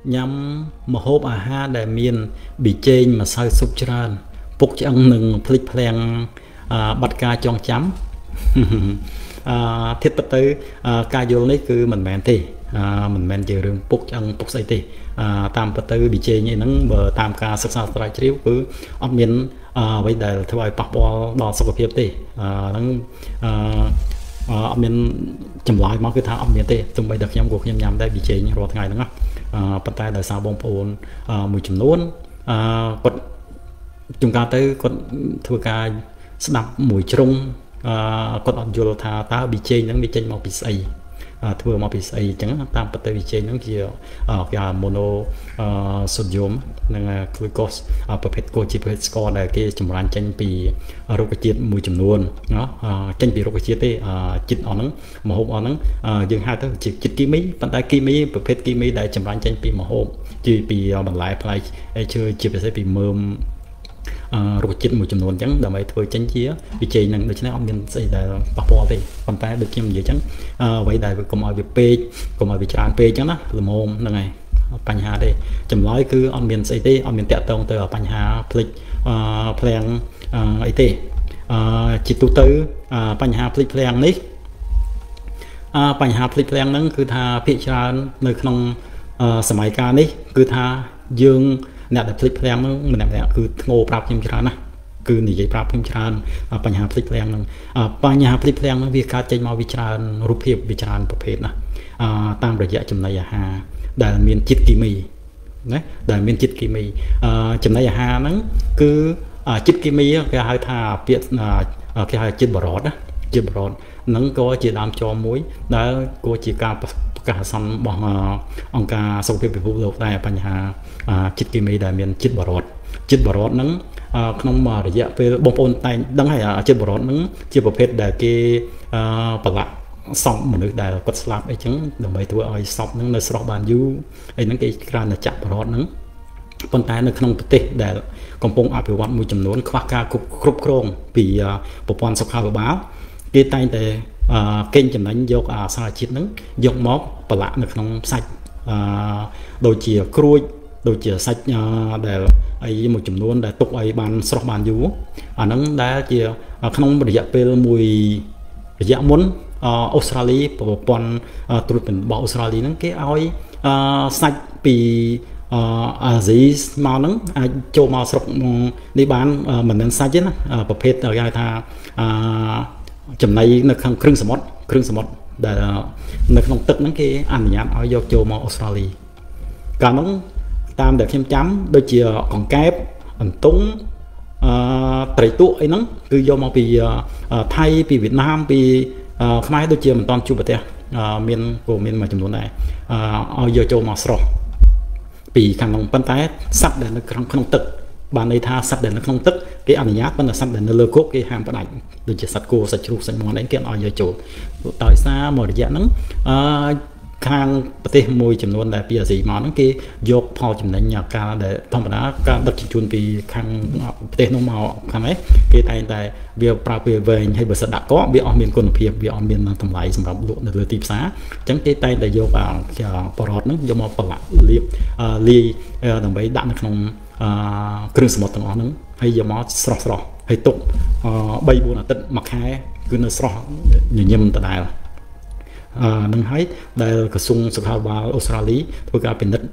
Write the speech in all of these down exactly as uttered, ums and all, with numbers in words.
nhắm mà hộp à ha để miền bị trên mà sao sụp tràn phục chẳng nừng phịch phèn bắt ca chọn chấm thiết bất tới ca vô lấy cứ mình mẹn thì mình mẹn chờ rừng phục chẳng phục xây thì tam bất tới bị trên như nắng bờ tam ca sắc sao trái chiếu cứ ông miền bây giờ thôi bắt bò đò sọc phiệp thì nắng ông miền chầm lại máu cái tháo ông miền thì tung bay được nhắm cuộc nhắm nhắm đây bị trên rồi ngày nữa bắt tay đời sao bông phồn mùi chấm nón còn chúng ta tới còn thưa ca snap mùi trung còn ông vô thà ta bị trên những bị trên màu bị say thưa màu bị say chẳng tam bắt tay bị trên những kia cái mono sodium năng glucoseประเภท cô chỉ phải score là cái chủng loại trên bị rô cái chiết mùi chấm nón nó trên bị rô cái chiết đấy chiết ở nắng mà hộp ở nắng dừng hai tới chỉ chiết kim mỹ bắt tay kim mỹ ประเภท kim mỹ để chủng loại trên bị mà hộp chỉ bị bản lại phải chơi chỉ phải bị mơm rồi chết một chấm nón trắng đầm ấy thôi tránh chia bị chơi năng được cho nên ông nhân xây là bạc bò thì còn tay được kim gì trắng vậy đại cùng ở việc p cùng ở việc tràn p trắng đó là mồm là ngàyปัญหาđây chấm nói cứ ông miền xây tê ông miền tẹt tông từปัญหาผลิตเพลงไอเต้จิตตุตื้อปัญหาผลิตเพลงนี้ปัญหาผลิตเพลงนั้นคือทาพิจารณาในขนมสมัยการนี้คือทายืงเนี่ยแต่ผลิตเพลงนั้นมันเนี่ยคือโง่ปราบพิมพ์ชานะคือหนีใจปราบพิมพ์ชาปัญหาผลิตเพลงนั้นปัญหาผลิตเพลงนั้นวิการใจมาวิจารณ์รูปเพียบวิจารณ์ประเภทนะตามระยะจำนายหาได้เมียนจิตกิมีนะได้เมียนจิตกิมีจำนายหานั้นคือจิตกิมีcái hai thà biệt cái haiจิตบรอดนะจิตบรอดนั้นก็chỉ làm cho muối đã cô chỉ cả cả săn bằng ông cả sau khi bị vụ lục nàyปัญหาจิตกิมีได้เมียนจิตบรอดจิตบรอดนั้นขนมมาระยะไปบางคนในดังให้จิตบรอดนั้นจิตประเภทได้กี่ปละสองมันได้กดสลับไอ้จังเดี๋ยวไปตัวไอ้สอบนั้นในสระบานยูไอ้นั้นcáiการจับบรอดนั้นปนตายในขนมปฏิได้กำปงอภิวัตมือจำนวนควักการครบโครงปีปปอนสุขาบ้ากี่ตายแต่เก่งจำนั้นยกสารชิดนั้นยกมอกปละในขนมใส่โดยเฉียกรุยโดยเฉียใส่ได้ไอ้มือจำนวนได้ตกไอ้บานสระบานยูอันนั้นได้เฉียขนมระยะเป็นมวยระยะมุนออสเตรเลียปปอนตรุษเป็นบ่อออสเตรเลียนั้นกี่เอาใส่ปีอาซีมานั้นโจมาสกในบ้านเหมือนนั้นใช่ไหมประเภทอะไรท่าจำในในครึ่งสมดครึ่งสมดแต่ในขนมตึกนั้นกี่อันนี้เอาโยโจมาออสเตรเลียการนั้นตามเด็กเข้มจ้ำโดยเฉพาะของแก๊บอันตุ้งไตรตุไอ้นั้นคือโยมาปีไทยปีเวียดนามปีขมายโดยเฉพาะมันตอนจูบเตะเมียนโกเมียนมาจำนวนไหนเอาโยโจมาสกปีขันลงปันท้ายสัตว์เดินในขนมตึกบานในท่าสัตว์เดินในขนมตึกcáiอันนี้เป็นสัตว์เดินในเลือกโcáiหามปนัดโดยเฉพาะสัตว์กูสัตว์ชูสัตว์มองได้เกี่ยวกับโยโจต่อยซาหมดระยะนั้นข้างประเทศมวยจำนวนแต่ปีสี่มานั้นกี่ยกพอจำนวนอย่างการแต่ธรรมดาการดัชจุนปีข้างประเทศน้องเมาทำไหมกี่แต่แต่เบียปราเบียเวงให้บริษัทดักก็เบียออมเมียนคนเพียบเบียออมเมียนทำลายสำหรับลุในเรือตีฟ้าจังกี่แต่แต่ยกอ่าปลอดนั้นยกมาปละเรียบลีดังไปดันในขนมเครื่องสมดต่างๆนั้นให้ยกมาสระสระให้ตกใบบัวติดหมักแค่คือในสระอย่างเงี้ยมันตายนั่งให้ได้กระทรวงสุขภาพออสเตรเลียเพื่อการเป็นนัด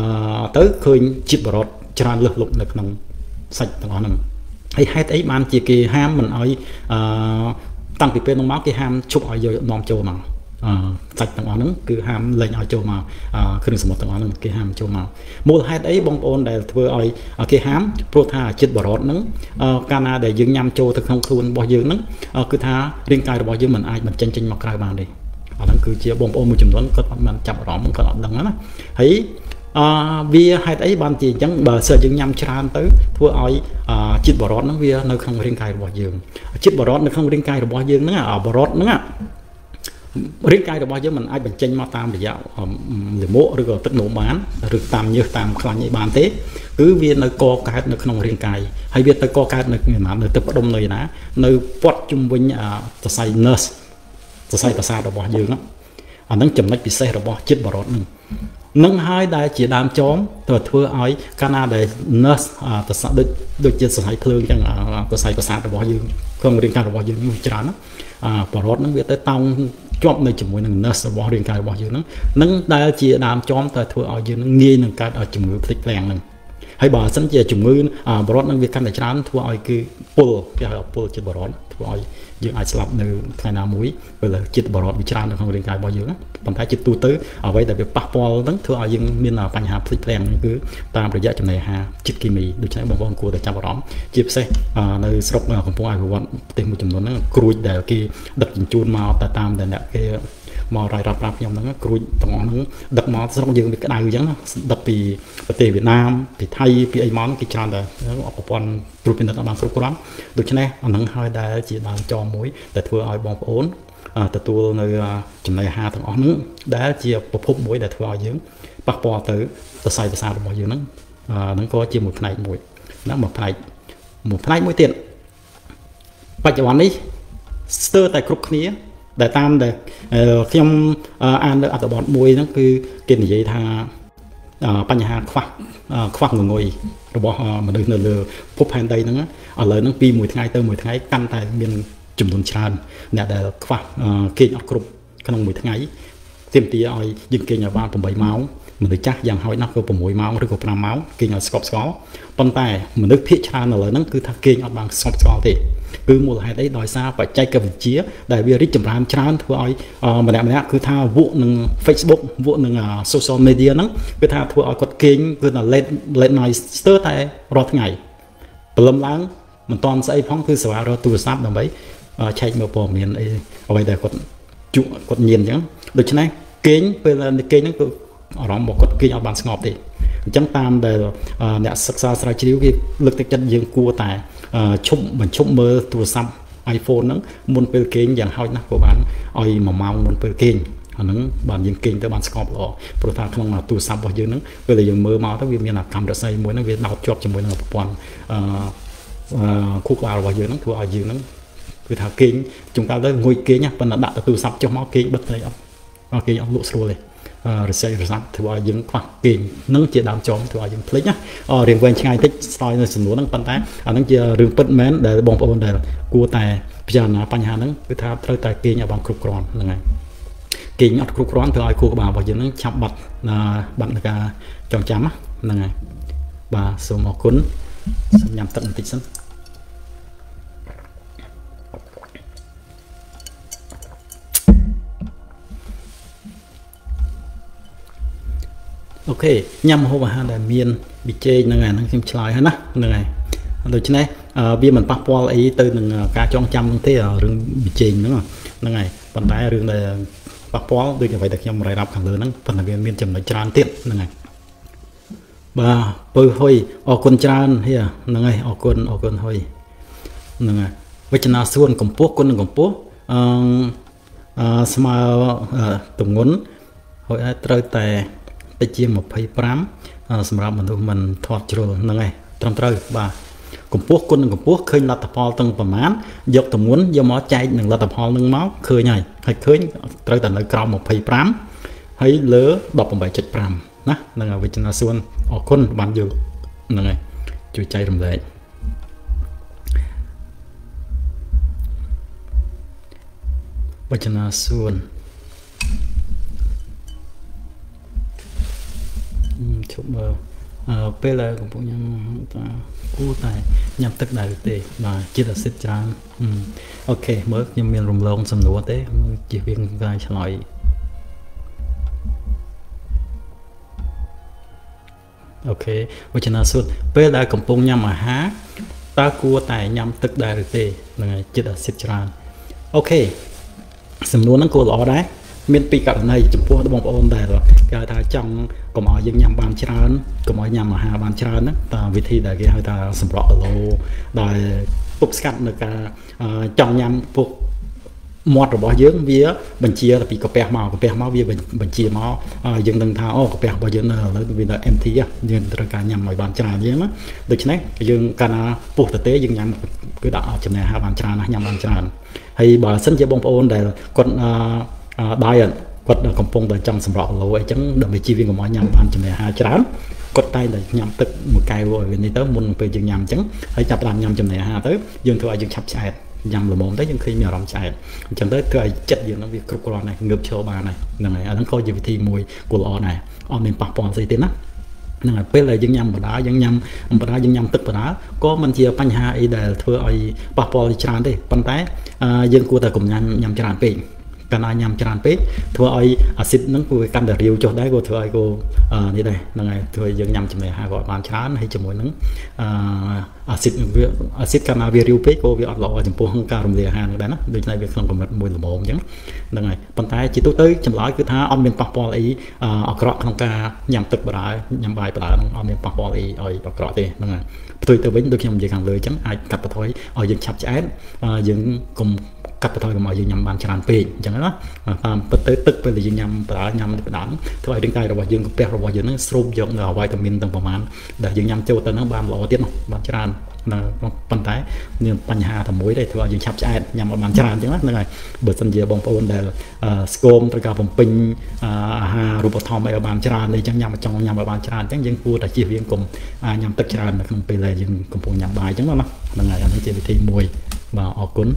tớiเคยจิตบรอดจราเลือกหลบในขนมใส่ต่างๆนั่งให้ให้ไอ้มันจีกีห้ามมันเอาตั้งปีเป็นน้องม้ากีห้ามชุบเอาเยอะนอมโจมาใส่ต่างๆนั่งคือห้ามเลยเอาโจมาคือหนึ่งสมมติต่างๆนั่งกีห้ามโจมามูลให้ไอ้บองโอนได้เพื่อเอากีห้ามโปรธาจิตบรอดนั่งการนาได้ยืนยำโจถึงของคืนบ่ยืนนั่งคือท่าเรียงกายบ่ยืนเหมือนไอ้มันเจนเจนมากลายมาเลยนั่นคือเชี่ยบอมโอมือจุ่มล้นก็มันจับร้องมันก็ดังนั้นนะเฮ้ยวิให้ไอ้บางทีจังเบอร์เสือจึงยำชานtớiทั่วอ้อยจิตบรอดนั่งวิในข้างเรียงกายระบยืงจิตบรอดในข้างเรียงกายระบยืงนั่งอ่ะบรอดนั่งอ่ะเรียงกายระบยืงมันไอ้เป็นเจนมาตามระยะหรือโม่หรือก็ตึกหนูบ้านหรือตามเยอะตามคลายบานเต้คือวิในกอกายในข้างเรียงกายให้วิในกอกายในเงินมาในตึกประดมเลยนะในปอดจุ่มวิญจะใส่เนสจะใส่ภาษาระบยืงอ่ะอันนั้นจำนักพิเศษระบจิตบรอดนึง nâng hai đại chỉ đam chóm từ thưa ấy Canada nurse từ xã được được chia sẻ thương chẳng có sai có sát bỏ dương không riêng cả bỏ dương như chán á bỏ rót nó biết tới tông chọn nơi chủng mình nurse bỏ riêng cả bỏ dương nó nâng đại chỉ đam chóm từ thưa ở dương nghi nâng cái ở chủng ngữ thích làng nâng hay bỏ sẵn chỉ chủng ngữ bỏ rót nó biết căn để chán thưa ấy cứ pull cái pull chỉ bỏ rót thưa ấy dương ai slap nơi thay nào mũi bây giờ chỉ bỏ rót bị chán không riêng cái bỏ dương còn thấy chỉ tu tứ ở đây để bắt ball đó thưa ai dương miền làปัญหาพลิกแปลงคือตามระยะจำนวนหาจิตกิมีโดยใช้บางบางกูแต่จำบ่ร้องจีบเซ่ในสรุปของพวกไอ้พวกเต็มจำนวนนั้นกรุยแต่กี่ดักจูนมาแต่ตามแต่เนี่ยกี่มอรายรับรับยอมนั้นกรุยตรงนั้นดักมอสรุปยืนเป็นกระดาษอย่างนั้นดักปีประเทศเวียดนามปีไทยปีไอ้มอนกี่จานแต่ออกปอนกรุยเป็นดักบางกรุบกร้อนโดยใช้อันนั้นให้ได้จีดามจอมมุ้ยแต่ทั่วไอ้บองโอนแต่ตัวในจำนวนหาทั้งนั้นได้เจียบพบมุ้ยแต่ทั่วไอ้ยืนปักปอตือตัวใส่ตัวสาวตัวยืนนั้นนั้นก็เจียmột nàyมุ้ยนั่นmột này một nàyมุ้ยเตียนปัจจุบันนี้สเตอร์แต่กรุ๊ปนี้แต่ตามแต่ที่ผมอ่านอัตบอดมุ้ยนั่นคือเกณฑ์ใหญ่ทางปัญหาควักควักงวยระบบมันดึงเรือพบแผ่นใดนั้นเอาเลยนั่งปีมุ้ยไงเติมมุ้ยไงกันแต่เมียนจุ่มตุนชานเนี่ยแต่ควักเกณฑ์กรุ๊ปขนมมุ้ยไงเต็มตีเอายิงเกณฑ์อย่างบ้านผมใบเมาส์มันเลยจักอย่างหอยนักก็ผมมวยเมาส์หรือก็ปลาเมาส์เกณฑ์สกอปสกอปปันแต่มันนึกพิจารณาเลยนั่นคือถ้าเกณฑ์เอาบางสกอปสกอปที่คือมูลเหตุได้โดยซาไปใจกับวิจีได้วิริจำรามชานทั่วไอ้มันแบบนี้คือถ้าวุ้หนึ่ง Facebook วุ้หนึ่งโซเชียลมีเดียนั้นคือถ้าทั่วไอ้กดเกณฑ์คือน่ะเล่นเล่นในสเตอร์แต่รอทั้งไงปลมล้างมันตอนใส่พ้องคือสวาเราตัวซับดังไปใช้เมื่อพอเมียนเอาไว้แต่กดจุกดเย็นจังโดยฉะนั้นเกณฑ์เป็นเกณฑ์นั้นคือร้องบอกกดเกณฑ์เอาบางสงบที่จังตามแต่เนี่ยศึกษาสายชิวที่เลือกแต่จัดยังกลัวแต่ชุบเหมือนชุบมือตัวซ้ำไอโฟนนั้นมันเป็นเกณฑ์อย่างหอยนักกว่าบ้านไอหมอเมามันเป็นเกณฑ์อันนั้นบ้านยังเกณฑ์แต่บ้านสงบหรอโปรตาขนมตัวซ้ำบอกยังนั้นเป็นอะไรอย่างมือเมาถ้าวิมีหนักทำแต่ใส่มวยนั้นวิดาวจอบจมูกนั้นปอนคู่กล่าวว่าอย่างนั้นคือเอาอย่างนั้นคือถ้าเกณฑ์chúng taได้งวยเกณฑ์เนี่ยเป็นระดับตัวซ้ำจะมอเกณฑ์บัดเลยเอาเกณฑ์เอาลุสโรเลยrồi sẽ rồiถือว่ายังควักเก่งนั่งเจียดามจอมถือว่ายังพลิกนะอ๋อเรียงเวงช่างติ๊กสไตล์ในสมุนนั่งปันแต่อันนั้นจะเรื่องปิดแมนเดี๋ยวบองปอนเดี๋ยวกูแต่พิจารณาปัญหานั้นคือถ้าเธอแต่เก่งอย่างบางครุกรอนยังไงเก่งอัดครุกร้อนถือว่ากูกับบ่าวบอกอย่างนั้นจับบัตรบัตรในการจองจำอ่ะยังไงบ่าสมอคุณสัญญาตัดติดซ้ำโอเคยำหัวหาแต่เมียนบิเจนั่งไงนั่งชิมชลายฮะนะนั่งไงโดยเฉพาะเบี้ยมันปักปอลไอ้ตื่นหนึ่งการจ้องจำตั้งแต่เรื่องบิเจนั่งนั่งไงปัญหาเรื่องแต่ปักปอลโดยเฉพาะแต่ยำรายรับขังเลยนั่งปัญหาเมียนจำในจานเตี้ยนั่งไงบ่าเปิดหอยออกคนจานเฮียนั่งไงออกคนออกคนหอยนั่งไงวิจารณ์ส่วนของพวกคนหนึ่งของพวกสมาตุงงนหอยเตยแต่ไปเจียมหมดไพ่พรำสำหรับมันทุกมันทอดจรวดนั่งไงตรงเตยบ่ากลุ่มพวกคนหนึ่งกลุ่มพวกเคยรัตพอลตั้งประมาณยกตัวม้วนยมอใจหนึ่งรัตพอลหนึ่งม้าเคยไงให้เคยเตยแต่ในกราวหมดไพ่พรำให้เลือดอกผมใบจัดพรำนะนั่งไงวิจารณ์ส่วนออกคนบันอยู่นั่งไงจุใจรำเลยวิจารณ์ส่วนchụp mờ bây giờ cũng cũng nhắm ta cú tài nhắm tất đại tệ mà chỉ là xích tràn ok mới nhưng miền rồng lông sầm nua thế chỉ viên vài loại ok bây giờ là suốt bây giờ cũng cũng nhắm mà há ta cua tài nhắm tất đại tệ là chỉ là xích tràn ok sầm nua nó cua lỏ đấy miền Tây cả này chúng tôi đã bong ôn đây rồi cái ta trong có mọi những nhằm bàn chán có mọi nhằm mà hà bàn chán đó ta vị thi đại cái hai ta sầm rõ lô đại tục scat được cả trong nhằm phục một rồi bỏ dưỡng vía bên chia là bị có bè màu có bè máu vía bên bên chia máu dừng từng thao có bè bao dưỡng là vì là em thi á nhưng tất cả nhằm mọi bàn chán vậy đó được chứ này dừng cả phục thực tế dừng nhằm cứ đã chừng này hà bàn chán nhằm bàn chán hay bà sinh cho bong ôn đây còn diet គាត់កំពុងតែចង់សម្រក់ឡូអីចឹងដើម្បីជៀសវាងកុំឲ្យញ៉ាំបានចំណេះអាហារច្រើនគាត់តែតែញ៉ាំទឹកមួយកែវឲ្យវានេះទៅមុនពេលយើងញ៉ាំអញ្ចឹងហើយចាប់បានញ៉ាំចំណេះអាហារទៅយើងធ្វើឲ្យយើងឆាប់ឆ្អែតញ៉ាំល្មមទៅយើងឃើញមានអារម្មណ៍ឆ្អែតអញ្ចឹងទៅធ្វើឲ្យចិត្តយើងនឹងវាគ្រប់គ្រាន់ដែរងើបឈរបានហើយហ្នឹងហើយអាហ្នឹងក៏ជាវិធីមួយគួរល្អដែរអត់មានប៉ះពាល់ស្អីទេណាហ្នឹងហើយពេលដែលយើងញ៉ាំបដាយើងញ៉ាំបដាយើងញ៉ាំទឹកបដាក៏មិនជាបញ្ហាអីដែលធ្វើឲ្យប៉ះពាល់ច្រើនទេប៉ុន្តែយើងគួរតែកុំញ៉ាំញ៉ាំច្រើនពេកកាលណាញ៉ាំច្រើនពេកធ្វើឲ្យអាស៊ីតហ្នឹងគួរកាន់តែរាវចុះដែរក៏ធ្វើឲ្យគោនេះដែរហ្នឹងហើយធ្វើឲ្យយើងញ៉ាំចំណីអាហារក៏បានច្រើនហើយជាមួយនឹងអាស៊ីតវាអាស៊ីតកាលណាវារាវពេកក៏វាអត់ល្អចំពោះការរំលាយអាហារហ្នឹងដែរណាដូច្នេះវាក្នុងកម្រិតមួយល្មមអញ្ចឹងហ្នឹងហើយប៉ុន្តែជាទូទៅចម្លើយគឺថាអត់មានប៉ះពាល់អីអាក្រក់ក្នុងការញ៉ាំទឹកបដាញ៉ាំបាយបដាហ្នឹងអត់មានប៉ះពាល់អីឲ្យអាក្រក់ទេហ្នឹងហើយផ្ទុយទៅវិញដូចខ្ញុំនិយាយខាងលើអញ្ចឹងអាចកាត់បន្ថយឲ្យយើងឆាប់ឆ្អែតយើងកុំកាត់បន្ថយកុំឲ្យយើងញ៉ាំបានច្រើនពេកអញ្ចឹងណាតាមពិតទៅទឹកពេលដែលយើងញ៉ាំបដាញ៉ាំបដាធ្វើឲ្យរាងកាយរបស់យើងកាពះរបស់យើងហ្នឹងស្រូបយកនៅវីតាមីនទាំងប្រមាណដែលយើងញ៉ាំចូលទៅហ្នឹងបានល្អទៀតបានច្រើនប៉ុន្តែមានបញ្ហាតែមួយដែរធ្វើឲ្យយើងឆាប់ឆ្អែតញ៉ាំអត់បានច្រើនអញ្ចឹងណាហ្នឹងហើយបើសិនជាបងប្អូនដែលស្គមត្រូវការបំពេញអាហាររូបត្ថម្ភអីឲ្យបានច្រើនអញ្ចឹងញ៉ាំចង់ញ៉ាំឲ្យបានច្រើនអញ្ចឹងយើងគួរតែជៀសវាងកុំញ៉ាំទឹកច្រើននៅក្នុងពេលដែលយើងកំពុងញ៉ាំបាយអញ្ចឹងណាហ្នឹងហើយអានេះជាវិធីមួយបាទអរគុណ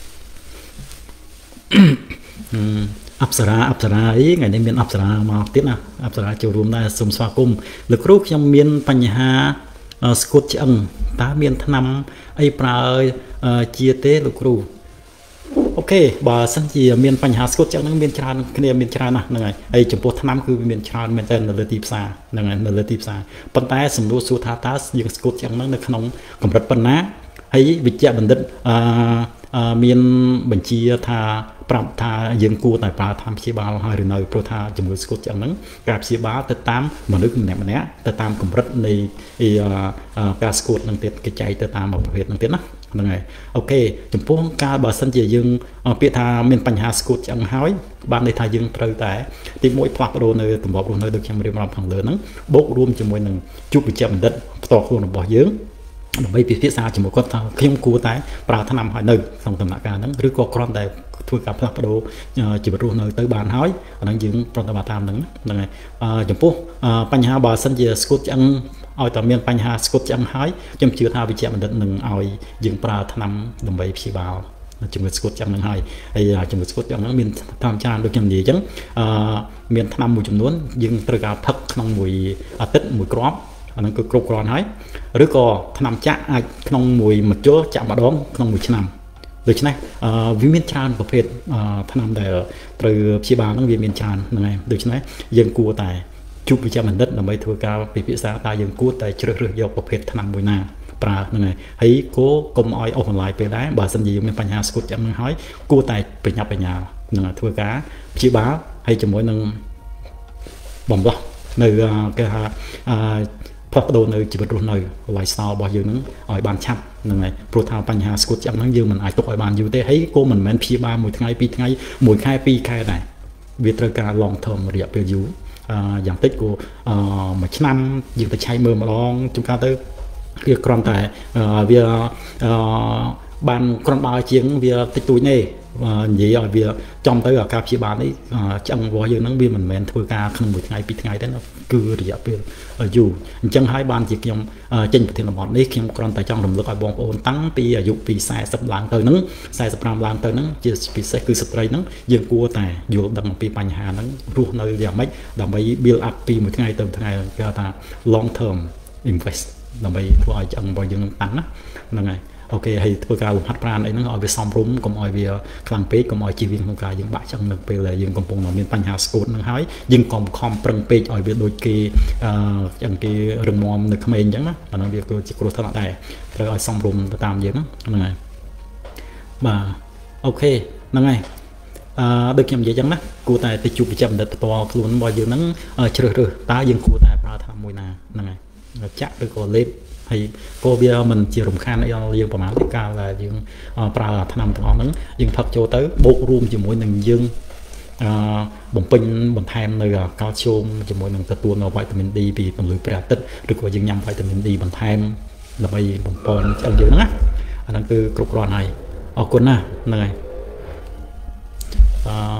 អប្សរាអប្សរាអីថ្ងៃនេះមានអប្សរាមកទៀតណាអប្សរាចូលរួមដែរសូមស្វាគមន៍លោកគ្រូខ្ញុំមានបញ្ហាស្គួតឆ្អឹងតើមានថ្នាំអីប្រើជាទេលោកគ្រូអូខេបើសិនជាមានបញ្ហាស្គួតឆ្អឹងហ្នឹងមានច្រើនគ្នាមានច្រើនណាស់ហ្នឹងហើយហើយចំពោះថ្នាំគឺមានច្រើនមែនតើនៅលើទីផ្សារហ្នឹងហើយនៅលើទីផ្សារប៉ុន្តែសំណួរសួរថាតើយើងស្គួតឆ្អឹងហ្នឹងនៅក្នុងកម្រិតប៉ុណ្ណាហើយវិជ្ជបណ្ឌិតអឺមានបញ្ជាថាប្រាប់ថាយើងគួរតែប្រើថ្នាំព្យាបាលហើយឬនៅព្រោះថាជំងឺស្គួតឆ្អឹងហ្នឹងការព្យាបាលទៅតាមមនុស្សម្នាក់ម្នាក់ទៅតាមកម្រិតនៃការស្គួតហ្នឹងទៀតគេចែកទៅតាមប្រភេទហ្នឹងទៀតណាហ្នឹងហើយអូខេចំពោះការបើសិនជាយើងពាក្យថាមានបញ្ហាស្គួតឆ្អឹងហើយបានន័យថាយើងត្រូវតែទីមួយផ្លាស់ប្ដូរនៅទម្លាប់រស់នៅដូចខ្ញុំរៀបរាប់ខាងលើហ្នឹងបូករួមជាមួយនឹងជួបវិជ្ជបណ្ឌិតផ្ទាល់ខ្លួនរបស់យើងដើម្បីពិភាក្សាជាមួយគាត់ថាខ្ញុំគួរតែប្រើថ្នាំឲ្យនៅក្នុងដំណាក់កាលហ្នឹងឬក៏គ្រាន់តែធ្វើការផ្លាស់ប្ដូរជីវិតរស់នៅទៅបានហើយអាហ្នឹងយើងប្រតិបត្តិតាមហ្នឹងហ្នឹងហើយចំពោះបញ្ហាបើសិនជាស្គួតឆ្អឹងឲ្យតែមានបញ្ហាស្គួតឆ្អឹងហើយខ្ញុំជឿថាវិជ្ជបណ្ឌិតនឹងឲ្យយើងប្រើថ្នាំដើម្បីព្យាបាលជំងឺស្គួតឆ្អឹងហ្នឹងហើយហើយជំងឺស្គួតឆ្អឹងហ្នឹងមានថ្នាំច្រើនដូចខ្ញុំនិយាយអញ្ចឹងអឺមានថ្នាំមួយចំនួនយើងត្រូវការផឹកក្នុងមួយអាទិត្យមួយគ្រាប់អាហ្នឹងគឺគ្រប់គ្រាន់ហើយឬក៏ថ្នាំចាក់អាចក្នុងមួយមួយជលចាក់ម្ដងក្នុងមួយឆ្នាំដូច្នេះវាមានច្រើនប្រភេទថ្នាំដែលត្រូវព្យាបាលហ្នឹងវាមានច្រើនហ្នឹងហើយដូច្នេះយើងគួរតែជួបវិជ្ជបណ្ឌិតដើម្បីធ្វើការពិភាក្សាតើយើងគួរតែជ្រើសរើសយកប្រភេទថ្នាំមួយណាប្រើហ្នឹងហើយហើយគួរកុំឲ្យអូសបន្លាយពេលដែរបើសិនជាយើងមានបញ្ហាស្គួតឆ្អឹងហ្នឹងហើយគួរតែប្រញាប់ប្រញាល់ហ្នឹងធ្វើការព្យាបាលហើយជាមួយនឹងបំឡោះនៅគេថាផ្លាស់ប្ដូរនៅជីវិតរស់នៅ lifestyle របស់យើងហ្នឹងឲ្យបានឆាប់ហ្នឹងហើយព្រោះថាបញ្ហាស្គួតឆ្អឹងហ្នឹងយើងមិនអាចទុកឲ្យបានយូរទេហើយក៏មិនមែនព្យាបាលមួយថ្ងៃពីរថ្ងៃមួយខែពីរខែដែរវាត្រូវការ long term រយៈពេលយូរយ៉ាងតិចក៏មួយឆ្នាំយើងទៅឆែកមើលម្ដងជួនកាលទៅវាគ្រាន់តែវាបានគ្រាន់បើជាងវាតិចតួចទេនិយាយឲ្យវាចំទៅការព្យាបាលនេះឆ្អឹងរបស់យើងហ្នឹងវាមិនមែនធ្វើការក្នុងមួយថ្ងៃពីរថ្ងៃទេគឺរយៈពេលយូរអញ្ចឹងហើយបានជាខ្ញុំចេញប្រធានបទនេះខ្ញុំគ្រាន់តែចង់រំលឹកឲ្យបងប្អូនតាំងពីអាយុពីสี่สิบឡើងទៅហ្នឹងสี่สิบห้าឡើងទៅហ្នឹងជាពិសេសគឺស្ត្រីហ្នឹងយើងគួរតែយល់ដឹងអំពីបញ្ហាហ្នឹងរស់នៅយ៉ាងម៉េចដើម្បី build up ពីមួយថ្ងៃទៅថ្ងៃគេថា long term invest ដើម្បីធ្វើឲ្យឆ្អឹងរបស់យើងតាំងណាហ្នឹងហើយអូខេហើយធ្វើការលំហាត់ប្រាណអីហ្នឹងឲ្យវាសមរម្យកុំឲ្យវាខ្លាំងពេកកុំឲ្យជីវិតក្នុងការយើងបាក់ចឹងនៅពេលដែលយើងកំពុងមានបញ្ហាស្គួតហ្នឹងហើយយើងកុំខំប្រឹងពេកឲ្យវាដូចគេអឺចឹងគេរឹងមាំនៅក្មេងអញ្ចឹងណាអាហ្នឹងវាគឺជាគ្រោះថ្នាក់ដែរត្រូវឲ្យសមរម្យទៅតាមយើងហ្នឹងហើយបាទអូខេហ្នឹងហើយអឺដូចខ្ញុំនិយាយចឹងណាគួរតែទៅជួបវិជ្ជបណ្ឌិតផ្ទាល់ខ្លួនរបស់យើងហ្នឹងជ្រើសរើសតើយើងគួរតែប្រើថ្នាំមួយណាហ្នឹងហើយចាក់ឬក៏លេបហើយក៏វាមិនជារំខានអីដល់យើងប្រហែលទេកាលដែលយើងប្រើថ្នាំទាំងអស់ហ្នឹងយើងផឹកចូលទៅបូករួមជាមួយនឹងយើងអឺបំពេញបន្ថែមនៅកាល់ស្យូមជាមួយនឹងទទួលនៅវីតាមីន D ពីពន្លឺព្រះអាទិត្យឬក៏យើងញ៉ាំវីតាមីន D បន្ថែមដើម្បីបំពេញឆ្អឹងយើងហ្នឹងណាអាហ្នឹងគឺគ្រប់គ្រាន់ហើយអរគុណណាស់ហ្នឹងហើយអឺ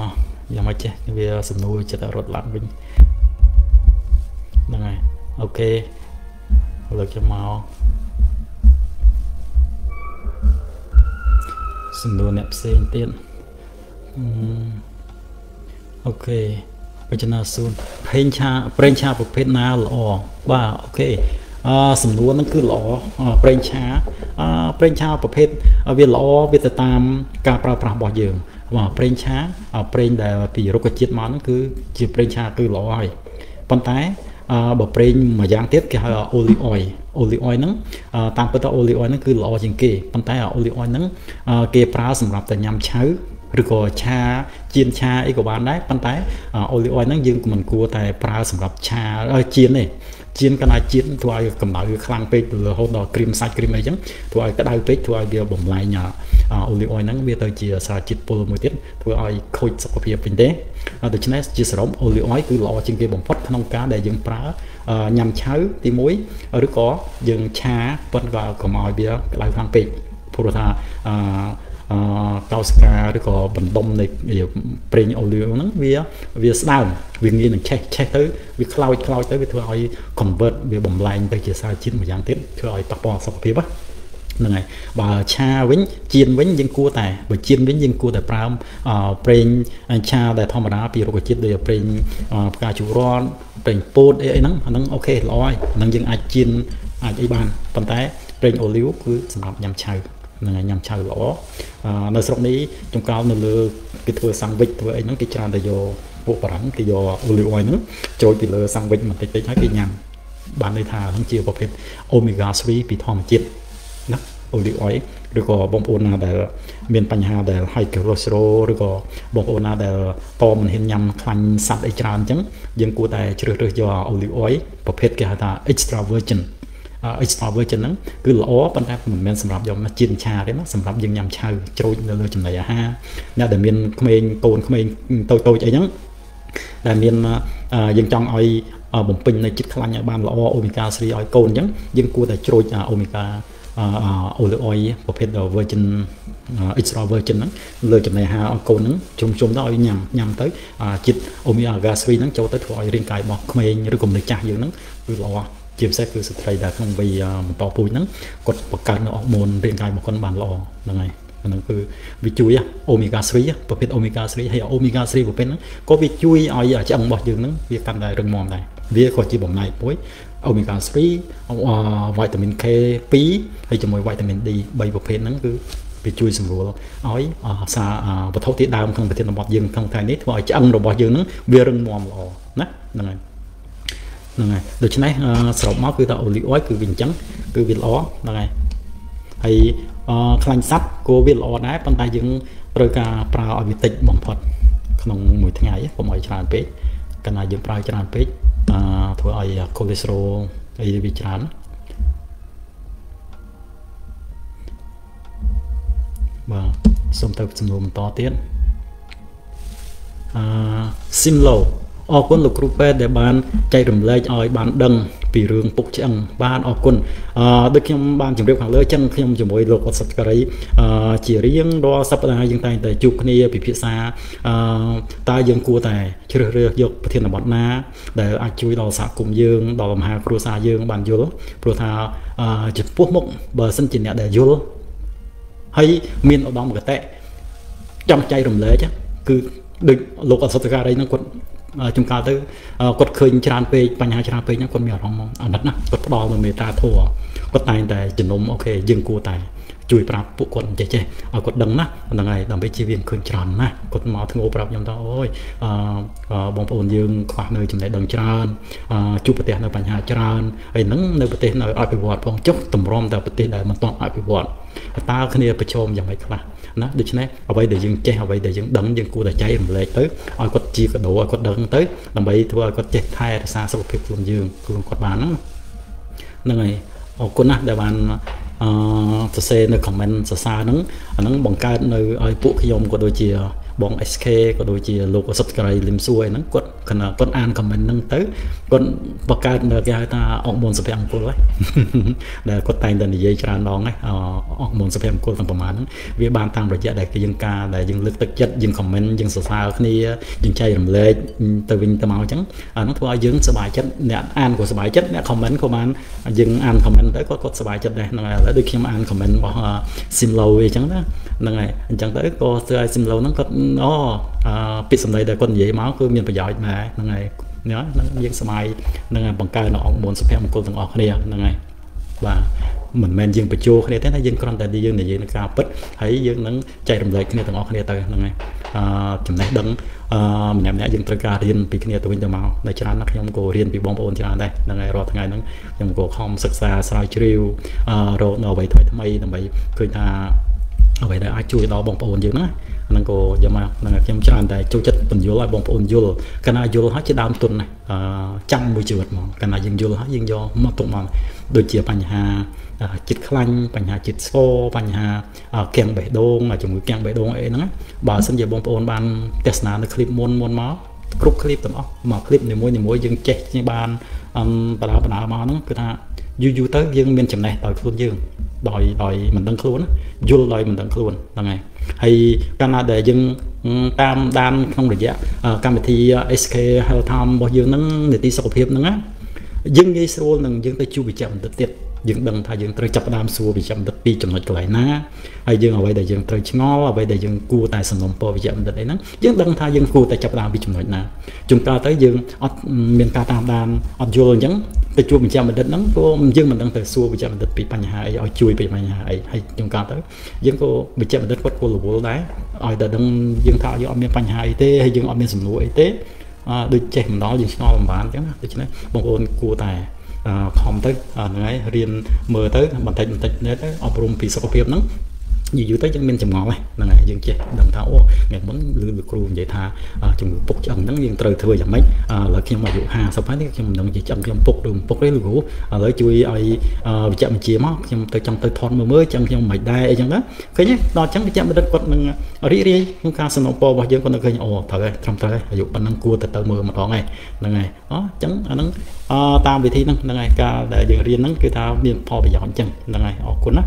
យ៉ាងម៉េចចេះវាសំណួរចិត្តរត់ឡើងវិញហ្នឹងហើយអូខេលើកចូលមកសំណួរអ្នកផ្សេងទៀតអូខេបញ្ចនាសួនប្រេងឆាប្រេងឆាប្រភេទណាល្អបាទអូខេអឺសំណួរហ្នឹងគឺល្អប្រេងឆាអឺប្រេងឆាប្រភេទវាល្អវាទៅតាមការប្រើប្រាស់របស់យើងបាទប្រេងឆាប្រេងដែលពីរុក្ខជាតិមកហ្នឹងគឺជាប្រេងឆាគឺល្អហើយប៉ុន្តែអឺបើប្រេងមួយយ៉ាងទៀតគេហៅ olive oil olive oil ហ្នឹងតាមពិតទៅ olive oil ហ្នឹងគឺល្អជាងគេប៉ុន្តែ olive oil ហ្នឹងគេប្រើសម្រាប់តែញ៉ាំឆៅឬក៏ឆាចៀនឆាអីក៏បានដែរប៉ុន្តែ olive oil ហ្នឹងយើងមិនគួរតែប្រើសម្រាប់ឆាចៀនទេចៀនកណ្ដាលចៀនធ្វើឲ្យកម្ដៅខ្លាំងពេករហូតដល់គ្រីមសាច់គ្រីមអីចឹងធ្វើឲ្យក្ដៅពេកធ្វើឲ្យវាបំលែង olive oil ហ្នឹងវាទៅជាសារជាតិពុលមួយទៀតធ្វើឲ្យខូចសុខភាពវិញទេដូច្នេះជាសរុប olive oil គឺល្អជាងគេបំផុតក្នុងការដែលយើងប្រើញ៉ាំឆៅទីមួយឬក៏យើងឆាប៉ុន្តែក៏កុំឲ្យវាក្ដៅខ្លាំងពេកព្រោះថាអឺអឺកោសិកាឬក៏បណ្ដុំនៃប្រេងអូលីវហ្នឹងវាវាស្ដើងវាងាយនឹងឆេះឆេះទៅវាខ្លោចខ្លោចទៅវាធ្វើឲ្យ convert វាបំលែងទៅជាសារជាតិមួយយ៉ាងទៀតធ្វើឲ្យប៉ះពាល់សុខភាពហ្នឹងហើយបើឆាវិញចៀនវិញយើងគួរតែបើចៀនវិញយើងគួរតែប្រើប្រេងឆាដែលធម្មតាពីរុក្ខជាតិដូចប្រេងផ្កាជូររនប្រេងពោតអីអីហ្នឹងអាហ្នឹងអូខេល្អហើយហ្នឹងយើងអាចចៀនអាចអីបានប៉ុន្តែប្រេងអូលីវគឺសម្រាប់ញ៉ាំឆៅហ្នឹងហើយញ៉ាំឆៅល្អនៅស្រុកនេះចំកោលនៅលើគេធ្វើសាំងវិចធ្វើអីហ្នឹងគេច្រើនតែយកពួកបារាំងគេយកអូលីវអុយហ្នឹងចូលពីលើសាំងវិចបន្តិចតិចហើយគេញ៉ាំបានន័យថាហ្នឹងជាប្រភេទ omega 3 ពីធម្មជាតិណាអូលីវអុយឬក៏បងប្អូនណាដែលមានបញ្ហាដែល high cholesterol ឬក៏បងប្អូនណាដែលតមិនហ៊ានញ៉ាំខ្លាញ់សត្វអីច្រើនអញ្ចឹងយើងគួរតែជ្រើសរើសយកអូលីវអុយប្រភេទគេហៅថា extra virgin extra virgin ហ្នឹងគឺល្អប៉ុន្តែមិនមែនសម្រាប់យកមកចៀនឆាទេណាសម្រាប់យើងញ៉ាំឆៅជ្រោចនៅលើចំណីអាហារអ្នកដែលមានក្មេងកូនក្មេងតូចតូចអីហ្នឹងដែលមានយើងចង់ឲ្យបំពេញនៅចិត្តខ្លាញ់ឲ្យបានល្អ omega 3ឲ្យកូនអញ្ចឹងយើងគួរតែជ្រោច omega olive oil ប្រភេទ virgin extra virgin ហ្នឹងលើចំណីអាហារឲ្យកូនហ្នឹងជុំជុំទៅឲ្យញ៉ាំញ៉ាំទៅជាតិ omega 3ហ្នឹងចូលទៅធ្វើឲ្យរាងកាយរបស់ក្មេងឬក៏មនុស្សចាស់យើងហ្នឹងគឺល្អជាពិសេសគឺស្ត្រីដែលក្នុងវ័យបន្តពូជហ្នឹងគាត់បង្កើននៅអរម៉ូនរាងកាយរបស់គាត់បានល្អហ្នឹងហើយហ្នឹងគឺវាជួយ omega 3ប្រភេទ omega 3 ហើយ omega 3ប្រភេទហ្នឹងក៏វាជួយឲ្យឆ្អឹងរបស់យើងហ្នឹងវាកាន់តែរឹងមាំដែរវាក៏ជាបំណែកមួយ omega 3 vitamin K 2ហើយជាមួយ vitamin D 3ប្រភេទហ្នឹងគឺវាជួយសម្រួលឲ្យសារវត្ថុធាតុដើមក្នុងប្រធានបទយើងក្នុងថ្ងៃនេះធ្វើឲ្យឆ្អឹងរបស់យើងហ្នឹងវារឹងមាំល្អណាហ្នឹងហើយហ្នឹងហើយដូច្នេះសរុបមកគឺថា olive oil គឺវាអញ្ចឹងគឺវាល្អហ្នឹងហើយហើយខ្លាញ់សត្វក៏វាល្អដែរប៉ុន្តែយើងត្រូវការប្រើឲ្យវាតិចបំផុតក្នុងមួយថ្ងៃកុំឲ្យច្រើនពេកកាលណាយើងប្រើច្រើនពេកធ្វើឲ្យ cholesterol អីវាច្រើនបាទសូមទៅសំណួរបន្តទៀតអឺ Simlo អរគុណលោកគ្រូពេទ្យដែលបានចែករំលែកឲ្យបានដឹងពីរឿងពុកឆ្អឹងបានអរគុណអឺដូចខ្ញុំបានជម្រាបខាងលើចឹងខ្ញុំជាមួយលោកអត់សុតការីអឺជារៀងរាល់សប្តាហ៍យើងតែងតែជួបគ្នាពិភាក្សាអឺតើយើងគួរតែជ្រើសរើសយកប្រធានបទណាដែលអាចជួយដល់សហគមន៍យើងដល់មហាគ្រួសារយើងបានយល់ព្រោះថាអឺចំពោះមុខបើសិនជាអ្នកដែលយល់ហើយមានឧត្តមគតិចង់ចែករំលែកគឺដូចលោកអត់សុតការីហ្នឹងគាត់ចំកាលទៅគាត់ឃើញច្រើនពេកបញ្ហាច្រើនពេកហ្នឹងគាត់មានអារម្មណ៍អាណិតណាគាត់ផ្ដល់នូវមេត្តាធម៌គាត់តែងតែជំនុំអូខេយើងគួរតែជួយប្រាប់ពួកគាត់ចេះចេះឲ្យគាត់ដឹងណាហ្នឹងហើយដើម្បីជៀសវាងឃើញច្រើនណាគាត់មកធ្ងោប្រាប់ខ្ញុំថាអូយអឺបងប្អូនយើងខ្វះនៅចំណេះដឹងច្រើនជួបប្រទេសនៅបញ្ហាច្រើនហើយហ្នឹងនៅប្រទេសនៅអភិវឌ្ឍផងចុះតម្រាំតែប្រទេសដែលមិនទាន់អភិវឌ្ឍតើគ្នាប្រឈមយ៉ាងម៉េចខ្លះណាដូច្នេះអ្វីដែលយើងចេះអ្វីដែលយើងដឹងយើងគួរតែចែករំលែកទៅឲ្យគាត់ជាកដោឲ្យគាត់ដឹងទៅដើម្បីធ្វើឲ្យគាត់ចេះថែរក្សាសុខភាពខ្លួនយើងខ្លួនគាត់បានហ្នឹងហ្នឹងហើយអរគុណណាស់ដែលបានអឺសរសេរនៅ comment សរសើរហ្នឹងអាហ្នឹងបង្កើតនៅឲ្យពួកខ្ញុំក៏ដូចជាបង ét ខេ ក៏ដូចជាលោកសុតការីលឹមសួរអីហ្នឹងគាត់ còn con an comment nâng tới con bậc cao được cái ta ông môn sập em cô đấy để có tay đần dây tràn đón ấy ông môn sập em cô tầmประมาณ vì ban tam rồi để cái dân ca để dân lực thực chất dân comment dân sao khi dân chơi làm lệ từ vinh từ màu trắng nó thôi dân sờ bài chất nè an của sờ bài chất nè comment của bạn dân an comment tới có có sờ bài chất này là đã được khi mà an comment bỏ sim lâu vậy chẳng đó này chẳng tới cô chơi sim lâu nó có nó bị sầm đây để con dễ máu cứ miền phải giỏi mà này nhớ dân sờ bài nên bằng cái nó ông muốn sập em cô từng ở kia này và mình men dương bị chua cái thế này dân con tại đi dương này dương cao bích thấy dương nắng chạy đầm lệ cái này từng ở kia từ này chừng này đấng mình em đã dân tới cả riêng bị cái này tụi mình màu để cho nó không có riêng bị bom ôn cho đây là ngày rồi ngày nắng trong cuộc không sắc xa sai chiều rồi nó vậy thôi thay là vậy cười ta vậy để ai chui đó bom ôn dương đó năng cô giờ mà năng trong cho anh tại châu chất tình vô lại bom ôn vô cái này vô hết chỉ đam tuần này trăm mười triệu mà cái này dân vô hết dân do mà tụi mà đôi chia bánh hà chít khăn bánh hà chít xô bánh hà kèn bể đôn là chúng kèn bể đôn ấy nó bà xin về bom ôn ban Tesla nó clip môn môn máu group clip tầm đó mà clip này mỗi mỗi dân chết như ban bà đã bà đã mà nó cứ ta du du tới dân miền chấm này đòi luôn dương đòi đòi mình đang luôn du đòi mình đang luôn là ngày hay Canada dân tam đan không được dạ cam thi ét ca Health Time bao nhiêu nó người ti sọc hiệp nó dân gây xô nâng dân tới chu bị chậm được tiệt dân đằng thay dân tới chập đam xua bị chậm được pi chậm lại lại ná hay dân ở đây để dân tới ngó ở đây để dân cua tại sân po bị chậm được đấy nó dân đằng thay dân cua tại chập đam bị chậm lại ná chúng ta tới dân ở miền ca tam đan ở vô nhẫn tới chu bị chậm được nắng cô dân mình đang tới xua bị chậm được bị bành hà ở chui bị bành hà hay chúng ta tới dân cô bị chậm được quất cô lù bố đá ở đây đang dân thao dân ở miền bành hà y tế hay dân ở miền sầm lúa y tế đôi trẻ đó dân ngon làm bán chứ tôi chỉ nói bông ôn cua tài không tới nói riêng mưa tới mình thấy mình thấy nếu tới ở rung phi sọc phim nắng gì dưới tới chân miền chầm ngõ này là ngày dân trẻ đằng thảo ngày muốn lưu được luôn vậy tha chừng bốc chân nắng riêng trời thừa giảm mấy là khi mà dụ hà sau phải khi mình đừng chỉ chân trong bốc đường bốc đấy lũ lấy chui ai bị chậm chia móc trong tới trong tới thon mới mới trong trong mày đai chẳng đó cái nhé nó chẳng bị chậm đất quật mình ở đi đi chúng ta sân po bao nhiêu con nó khơi ồ thời trong thời dụ bản năng cua từ từ mưa mà đó ngày là ngày đó chẳng nắng tam vị thi năng là ngày ca để dừng riêng nắng cái ta miền po bị dọn chân là ngày ở cuốn á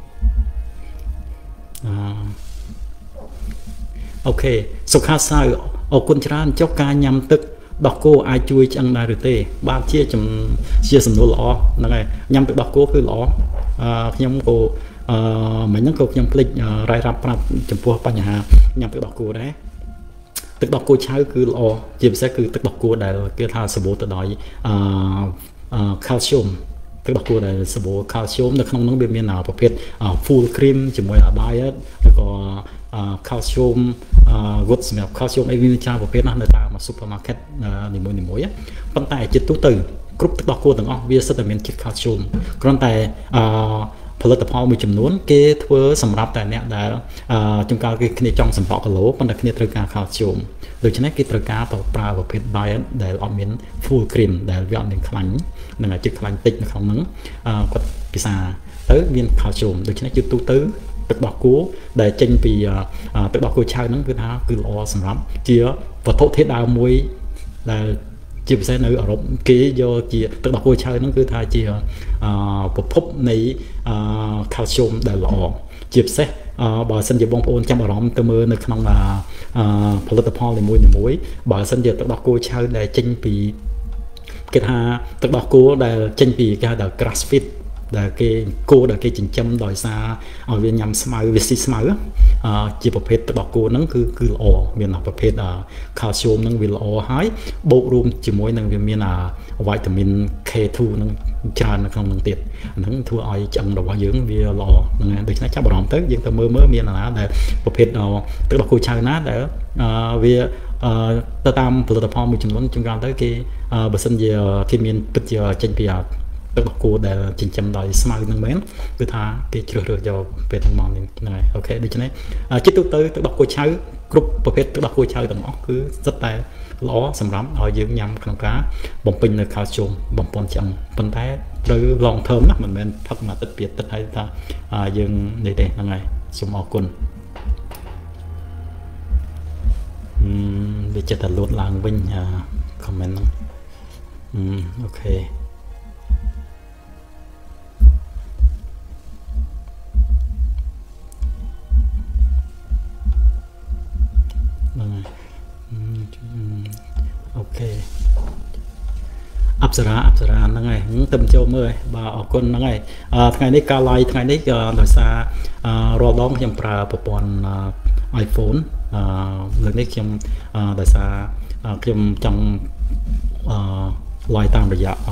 ok số khá sao ở quân tràn cho ca nhằm tức đọc cô ai chui chẳng đại được tê ba chia chấm chia sầm nô lọ là ngày nhằm tức đọc cô cứ lọ nhằm cô mấy những câu nhằm click rai rap rap chấm pua pa nhà nhằm tức đọc cô đấy tức đọc cô trái cứ lọ chìm sẽ cứ tức đọc cô đại cái thà sờ bố tự đòi calcium tức đọc cô đại sờ bố calcium nó không nó bên miền nàoประเภท full cream chỉ mỗi là dietแล้วก็ calcium gộtสำหรับ calcium ไอวินชาประเภทนั้นในตามมาซูเปอร์มาร์เก็ตหนึ่งมวยหนึ่งมวยปัจจัยจิตตุ้งตื่นกรุ๊ปตึกดอกโกต่างออกวิสัยแต่เป็นจิต calcium กรณีแต่ผลิตภัณฑ์มีจำนวนเกทเวอร์สำหรับแต่เนี่ยได้จงการคือในจองสัมผัสกะโหลปัจจัยในตระการ calcium โดยเฉพาะกิตระการต่อปลาประเภท diet ได้ออกเป็น full cream ได้วิอันหนึ่งครั้งหนึ่งจิตครั้งติดในครั้งนั้นก็พิซาเตอร์วิน calcium โดยเฉพาะจิตตุ้งตื่นตึกดอกกูได้เจนปีตึกดอกกูชายนั้นคือท้าคือรอสำหรับเจี๋ยวัตถุเทศดาวมวยได้จีบใส่ในอารมณ์เกยโยเจี๋ยตึกดอกกูชายนั้นคือท้าเจี๋ยพบพบในแคลเซียมได้หล่อจีบใส่บ่อสัญญาบงโอนจำอารมณ์ตัวมือในขนมผลิตภัณฑ์ในมวยในมวยบ่อสัญญาตึกดอกกูชายได้เจนปีcái thaตึกดอกกูได้เจนปีcáiได้ grassfit là cái cô là cái trình châm đòi xa ở bên nhằm smile với smile chỉประเภทตัวกูนั่นคือคืออ๋อมีนะประเภทแคลเซียมนั่นวิลอ๋อหายบวกรวมจีมวยนั่นมีนะวิตามิน เค ทู นั่นจานนั่นนั่นติดนั่นทั่วไอจังดอกว่าเยอะวิลอ๋อนั่นโดยเฉพาะจับรองเต๋อยังแต่เมื่อเมื่อมีนะแต่ประเภทเราตัวกูชายนะแต่วิตัวตามผลิตภัณฑ์มีจำนวนจำกัดเต๋อกี่บริษัทเยอะที่มีปัจจัยเจนพิยาตึกดอกกูได้จริงจำได้สมัยนึงเหมือนคือท่าที่เชื่อเรื่องจะเป็นทางมองนี่ไงโอเคดิฉันเนี่ยจิตตุ้งตื้อตึกดอกกูใช้กรุ๊ปประเภทตึกดอกกูใช้ต่างออกคือrấtแต่ล้อสำหรับเอายืมยำขนมก้าบ่มปิงในคาชูบ่มปนจังปนแท้โดยลองเทอมนะมันเป็นพักมาตัดเปียดตัดให้ตายืมในเด็กยังไงสมอกุลเดี๋ยวจะตัดลดลางวิ่ง comment อืมโอเคហ្នឹងហើយអូខេអប្សរាអប្សរាហ្នឹងហើយទៅចូលមើលបាទអរគុណហ្នឹងហើយថ្ងៃនេះការ live ថ្ងៃនេះដោយសាររាល់ដងខ្ញុំប្រើប្រព័ន្ធ iPhone លើកនេះខ្ញុំដោយសារខ្ញុំចង់ live តាមរយៈ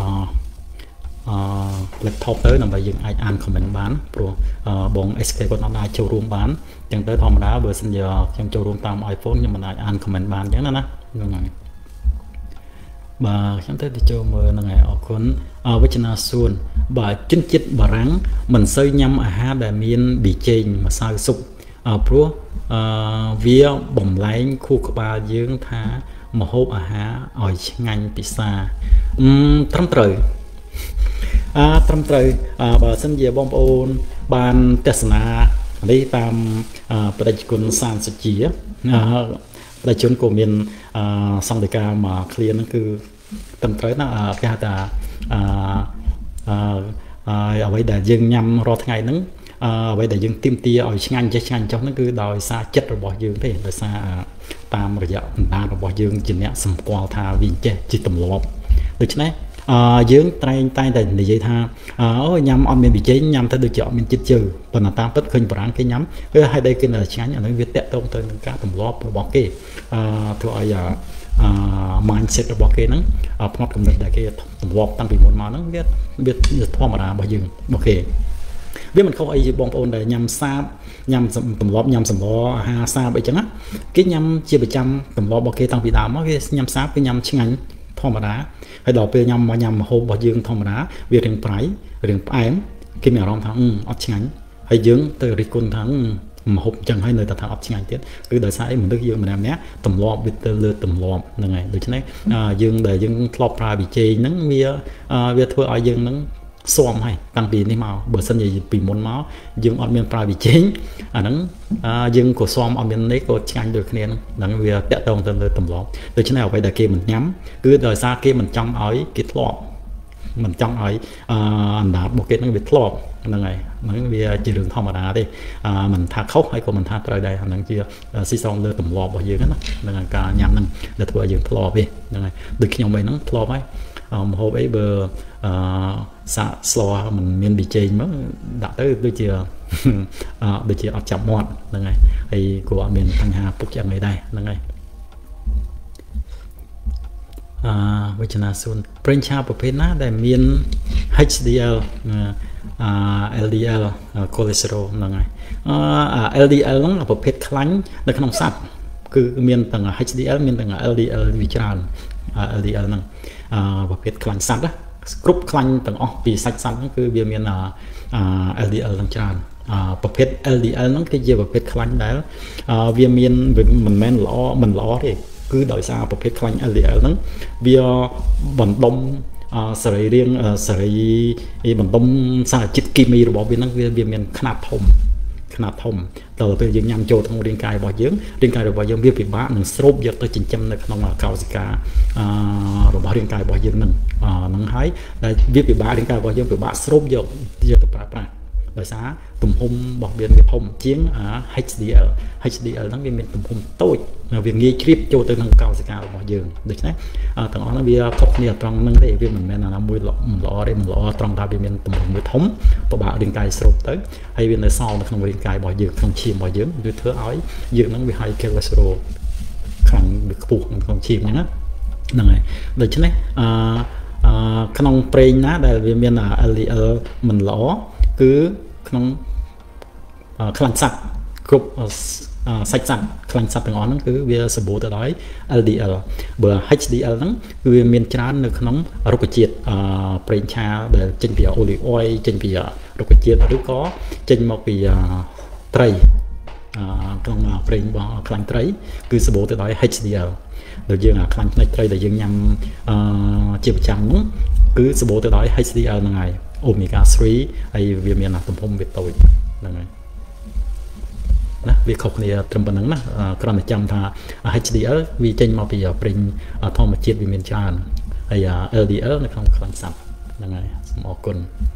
laptop ទៅដើម្បីយើងអាចអាន comment បានព្រោះបង ét ca គាត់អត់អាចចូលរួមបានអញ្ចឹងទៅធម្មតាបើសិនជាខ្ញុំចូលរួមតាម iPhone ខ្ញុំមិនអាចអាន comment បានអញ្ចឹងណាណាហ្នឹងហើយបាទខ្ញុំទៅទៅចូលមើលហ្នឹងហើយអរគុណវចនាសួនបាទជនជាតិបារាំងមិនសូវញ៉ាំអាហារដែលមានប៊ីចេងម្សៅស៊ុបព្រោះវាបំលែងខួរក្បាលយើងថាម្ហូបអាហារឲ្យឆ្ងាញ់ពិសាអឺត្រឹមត្រូវអឺត្រឹមត្រូវបើសិនជាបងប្អូនបានទស្សនានេះតាមបដិជនសានសុជាបដិជនក៏មានសង្កេតការមក clear ហ្នឹងគឺត្រឹមត្រូវណាគេហៅថាអឺអ្វីដែលយើងញ៉ាំរាល់ថ្ងៃហ្នឹងអ្វីដែលយើងទីមទាឲ្យឆ្ងាញ់ចេះឆ្ងាញ់ចុះហ្នឹងគឺដោយសារចិត្តរបស់យើងទេដោយសារតាមរយៈបណ្ដារបស់យើងជាអ្នកសម្គាល់ថាវាចេះជាទម្លាប់ដូច្នេះយើងតែងតែតែនិយាយថាអូញ៉ាំអត់មានប៊ីចេងញ៉ាំទៅដូចជាអត់មានចិត្តជើប៉ុន្តែតាមពិតឃើញបារាំងគេញ៉ាំគឺហេតុអីគេនៅឆ្ងាញ់អានោះវាតាក់ទងទៅនឹងការទម្លាប់របស់គេអឺធ្វើឲ្យអឺ mindset របស់គេហ្នឹងផ្នត់កំណត់ដែលគេទម្លាប់តាំងពីមុនមកហ្នឹងវាវាធម្មតារបស់យើងរបស់គេវាមិនខុសអីជាបងប្អូនដែលញ៉ាំសាបញ៉ាំទម្លាប់ញ៉ាំសម្លអាហារសាបអីចឹងណាគេញ៉ាំជាប្រចាំទម្លាប់របស់គេតាំងពីដើមមកគេញ៉ាំសាបគេញ៉ាំឆ្ងាញ់ធម្មតាហើយដល់ពេលញ៉ាំមកញ៉ាំម្ហូបរបស់យើងធម្មតាវារៀងប្រៃរៀងផ្អែមគេមានអារម្មណ៍ថាអត់ឆ្ងាញ់ហើយយើងទៅរិះគន់ថាម្ហូបចឹងហើយនៅតែថាអត់ឆ្ងាញ់ទៀតគឺដោយសារអីមនុស្សយើងម្នាក់ម្នាក់ទម្លាប់វាទៅលើទម្លាប់ហ្នឹងហើយដូច្នេះយើងដែលយើងធ្លាប់ប្រើវិជ័យហ្នឹងវាវាធ្វើឲ្យយើងហ្នឹងស៊ាំហើយតាំងពីនេះមកបើសិនជាពីមុនមកយើងអត់មានប្រើវិជ័យអាហ្នឹងយើងក៏ស៊ាំអត់មាននេះក៏ឆ្ងាញ់ដូចគ្នាហ្នឹងវាតាក់ទងទៅលើទម្លាប់ដូច្នេះអ្វីដែលគេមិនញ៉ាំគឺដោយសារគេមិនចង់ឲ្យគេធ្លាប់មិនចង់ឲ្យអណ្ដាតរបស់គេហ្នឹងវាធ្លាប់ហ្នឹងហើយហ្នឹងវាជារឿងធម្មតាទេមិនថាខុសហើយក៏មិនថាត្រូវដែរហ្នឹងជាស៊ីសងលើទម្លាប់របស់យើងណាហ្នឹងហើយការញ៉ាំហ្នឹងដែលធ្វើឲ្យយើងធ្លាប់ទេហ្នឹងហើយដូចខ្ញុំឯហ្នឹងធ្លាប់ហើយម្ហូបអីបើអឺសាកស្លមិនមានប៊ីចេងមកដាក់ទៅដូចជាដូចជាអត់ចាប់មាត់ហ្នឹងហើយហើយក៏អត់មានបញ្ហាពុកយ៉ាងនេះដែរហ្នឹងហើយអឺវចនាសួនប្រេងឆាប្រភេទណាដែលមាន เอช ดี แอล អឺ แอล ดี แอล cholesterol ហ្នឹងហើយអឺ แอล ดี แอล ហ្នឹងប្រភេទខ្លាញ់នៅក្នុងសត្វគឺមានទាំង เอช ดี แอล មានទាំង แอล ดี แอล វាច្រើន แอล ดี แอล ហ្នឹងអឺប្រភេទខ្លាញ់សត្វណាគ្រប់ខ្លាញ់ទាំងអស់ពីសាច់សត្វហ្នឹងគឺវាមាន แอล ดี แอล ហ្នឹងច្រើនប្រភេទ แอล ดี แอล ហ្នឹងគឺជាប្រភេទខ្លាញ់ដែលវាមានមិនមែនល្អមិនល្អទេគឺដោយសារប្រភេទខ្លាញ់ แอล ดี แอล ហ្នឹងវាបណ្ដុំសរីរាង្គសរីបណ្ដុំសារជាតិគីមីរបស់វាហ្នឹងវាមានខ្នាតធំខ្នាតធំដល់ពេលយើងញ៉ាំចូលក្នុងរាងកាយរបស់យើងរាងកាយរបស់យើងវាពិបាកនឹងស្រូបយកទៅចិញ្ចឹមនៅក្នុងកោសិការបស់រាងកាយរបស់យើងហ្នឹងហ្នឹងហើយដែលវាពិបាករាងកាយរបស់យើងពិបាកស្រូបយកយកទៅប្រើប្រាស់ដោយសារទំហំរបស់វាវាធំជាង เอช ดี แอล เอช ดี แอล ហ្នឹងវាមានទំហំតូចវាងាយជ្រាបចូលទៅក្នុងកោសិការបស់យើងដូច្នេះទាំងអស់ហ្នឹងវាខុសគ្នាត្រង់ហ្នឹងទេវាមិនមែនណាមួយមិនល្អទេមិនល្អត្រង់ថាវាមានទំហំវាធំពិបាករាងកាយស្រូបទៅហើយវានៅសល់នៅក្នុងរាងកាយរបស់យើងក្នុងឈាមរបស់យើងវាធ្វើឲ្យយើងហ្នឹងវា high cholesterol ខ្លាំងវាខ្ពស់ក្នុងឈាមហ្នឹងណាហ្នឹងហើយដូច្នេះអឺក្នុងប្រេងណាដែលវាមាន แอล ดี แอล មិនល្អគឺក្នុងខ្លាញ់សត្វគ្រប់សាច់សត្វខ្លាញ់សត្វទាំងអស់ហ្នឹងគឺវាសម្បូរទៅដោយ แอล ดี แอล បើ เอช ดี แอล ហ្នឹងគឺវាមានច្រើននៅក្នុងរុក្ខជាតិប្រេងឆាដែលចេញពី olive oil ចេញពីរុក្ខជាតិឬក៏ចេញមកពីត្រីក្នុងប្រេងរបស់ខ្លាញ់ត្រីគឺសម្បូរទៅដោយ เอช ดี แอล ដូចយើងអាខ្លាញ់ផ្នែកត្រីដែលយើងញ៉ាំជាប្រចាំហ្នឹងគឺសម្បូរទៅដោយ เอช ดี แอล ហ្នឹងហើយ omega 3 ហើយវាមានទំហំវាតូចហ្នឹងហើយណាវាខុសគ្នាត្រឹមប៉ុណ្ណឹងណាគ្រាន់តែចាំថា เอช ดี แอล វាចេញមកពីព្រិញធម្មជាតិវាមានច្រើនហើយ แอล ดี แอล នៅក្នុងខ្លាញ់ស័ព្ទហ្នឹងហើយសូមអរគុណ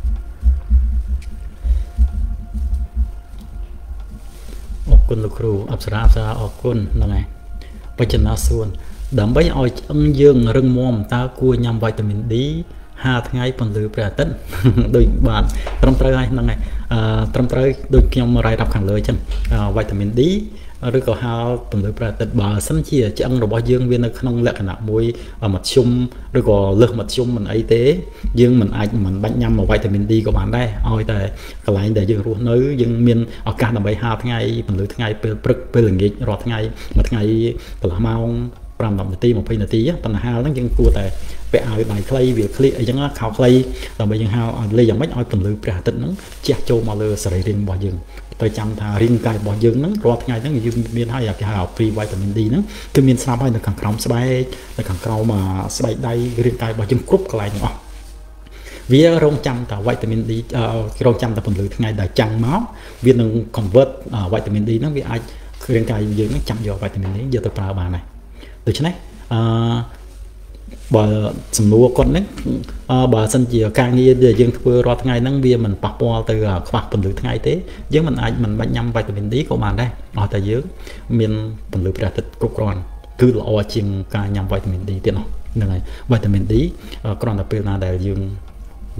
អរគុណលោកគ្រូអប្សរាអប្សរាអរគុណហ្នឹងហើយបច្ចនាសួនដើម្បីឲ្យឆ្អឹងយើងរឹងមាំតើគួរញ៉ាំវីតាមីន D ហាថ្ងៃពន្លឺព្រះអាទិត្យដូចបាទត្រឹមត្រូវហើយហ្នឹងហើយអឺត្រឹមត្រូវដូចខ្ញុំរាយរាប់ខាងលើអញ្ចឹងវីតាមីន D ឬក៏ហៅពន្លឺព្រះអាទិត្យបើសិនជាឆ្អឹងរបស់យើងវានៅក្នុងលក្ខណៈមួយមធ្យមឬក៏លើសមធ្យមមិនអីទេយើងមិនអាចមិនបាច់ញ៉ាំវីតាមីន D ក៏បានដែរឲ្យតែកន្លែងដែលយើងរស់នៅយើងមានឱកាសដើម្បីហាលថ្ងៃពន្លឺថ្ងៃពេលព្រឹកពេលល្ងាចរាល់ថ្ងៃមួយថ្ងៃកន្លះម៉ោង5 10នាទី20នាទីបញ្ហាហ្នឹងយើងគួរតែពាក់អាវដៃខ្លីវាក្លៀកអីចឹងខោខ្លីដើម្បីយើងហៅឲ្យលេយ៉ាងម៉េចឲ្យពន្លឺព្រះអាទិត្យហ្នឹងជះចូលមកលើសរីរាង្គរបស់យើងទៅចាំថារាងកាយរបស់យើងហ្នឹងរាល់ថ្ងៃហ្នឹងយើងមានហើយគេហៅ free vitamin D ហ្នឹងគឺមានស្រាប់ហើយនៅខាងក្រោមស្បែកនៅខាងក្រោមស្បែកដៃរាងកាយរបស់យើងគ្រប់កន្លែងទាំងអស់វារងចាំតែ vitamin D រងចាំតែពន្លឺថ្ងៃដែលចាំងមកវានឹង convert vitamin D ហ្នឹងវាអាចរាងកាយយើងហ្នឹងចាប់យក vitamin D យកទៅប្រើបានដែរដូច្នេះអឺបើសំណួរគាត់ហ្នឹងបើសិនជាការងារដែលយើងធ្វើរាល់ថ្ងៃហ្នឹងវាមិនប៉ះពាល់ទៅខ្វះពន្លឺថ្ងៃទេយើងមិនអាចមិនបាច់ញ៉ាំវីតាមីន D ក៏បានដែរអស់តែយើងមានពន្លឺព្រះអាទិត្យគ្រប់គ្រាន់គឺល្អជាងការញ៉ាំវីតាមីន D ទៀតហ្នឹងហើយវីតាមីន D គ្រាន់តែពេលណាដែលយើងវា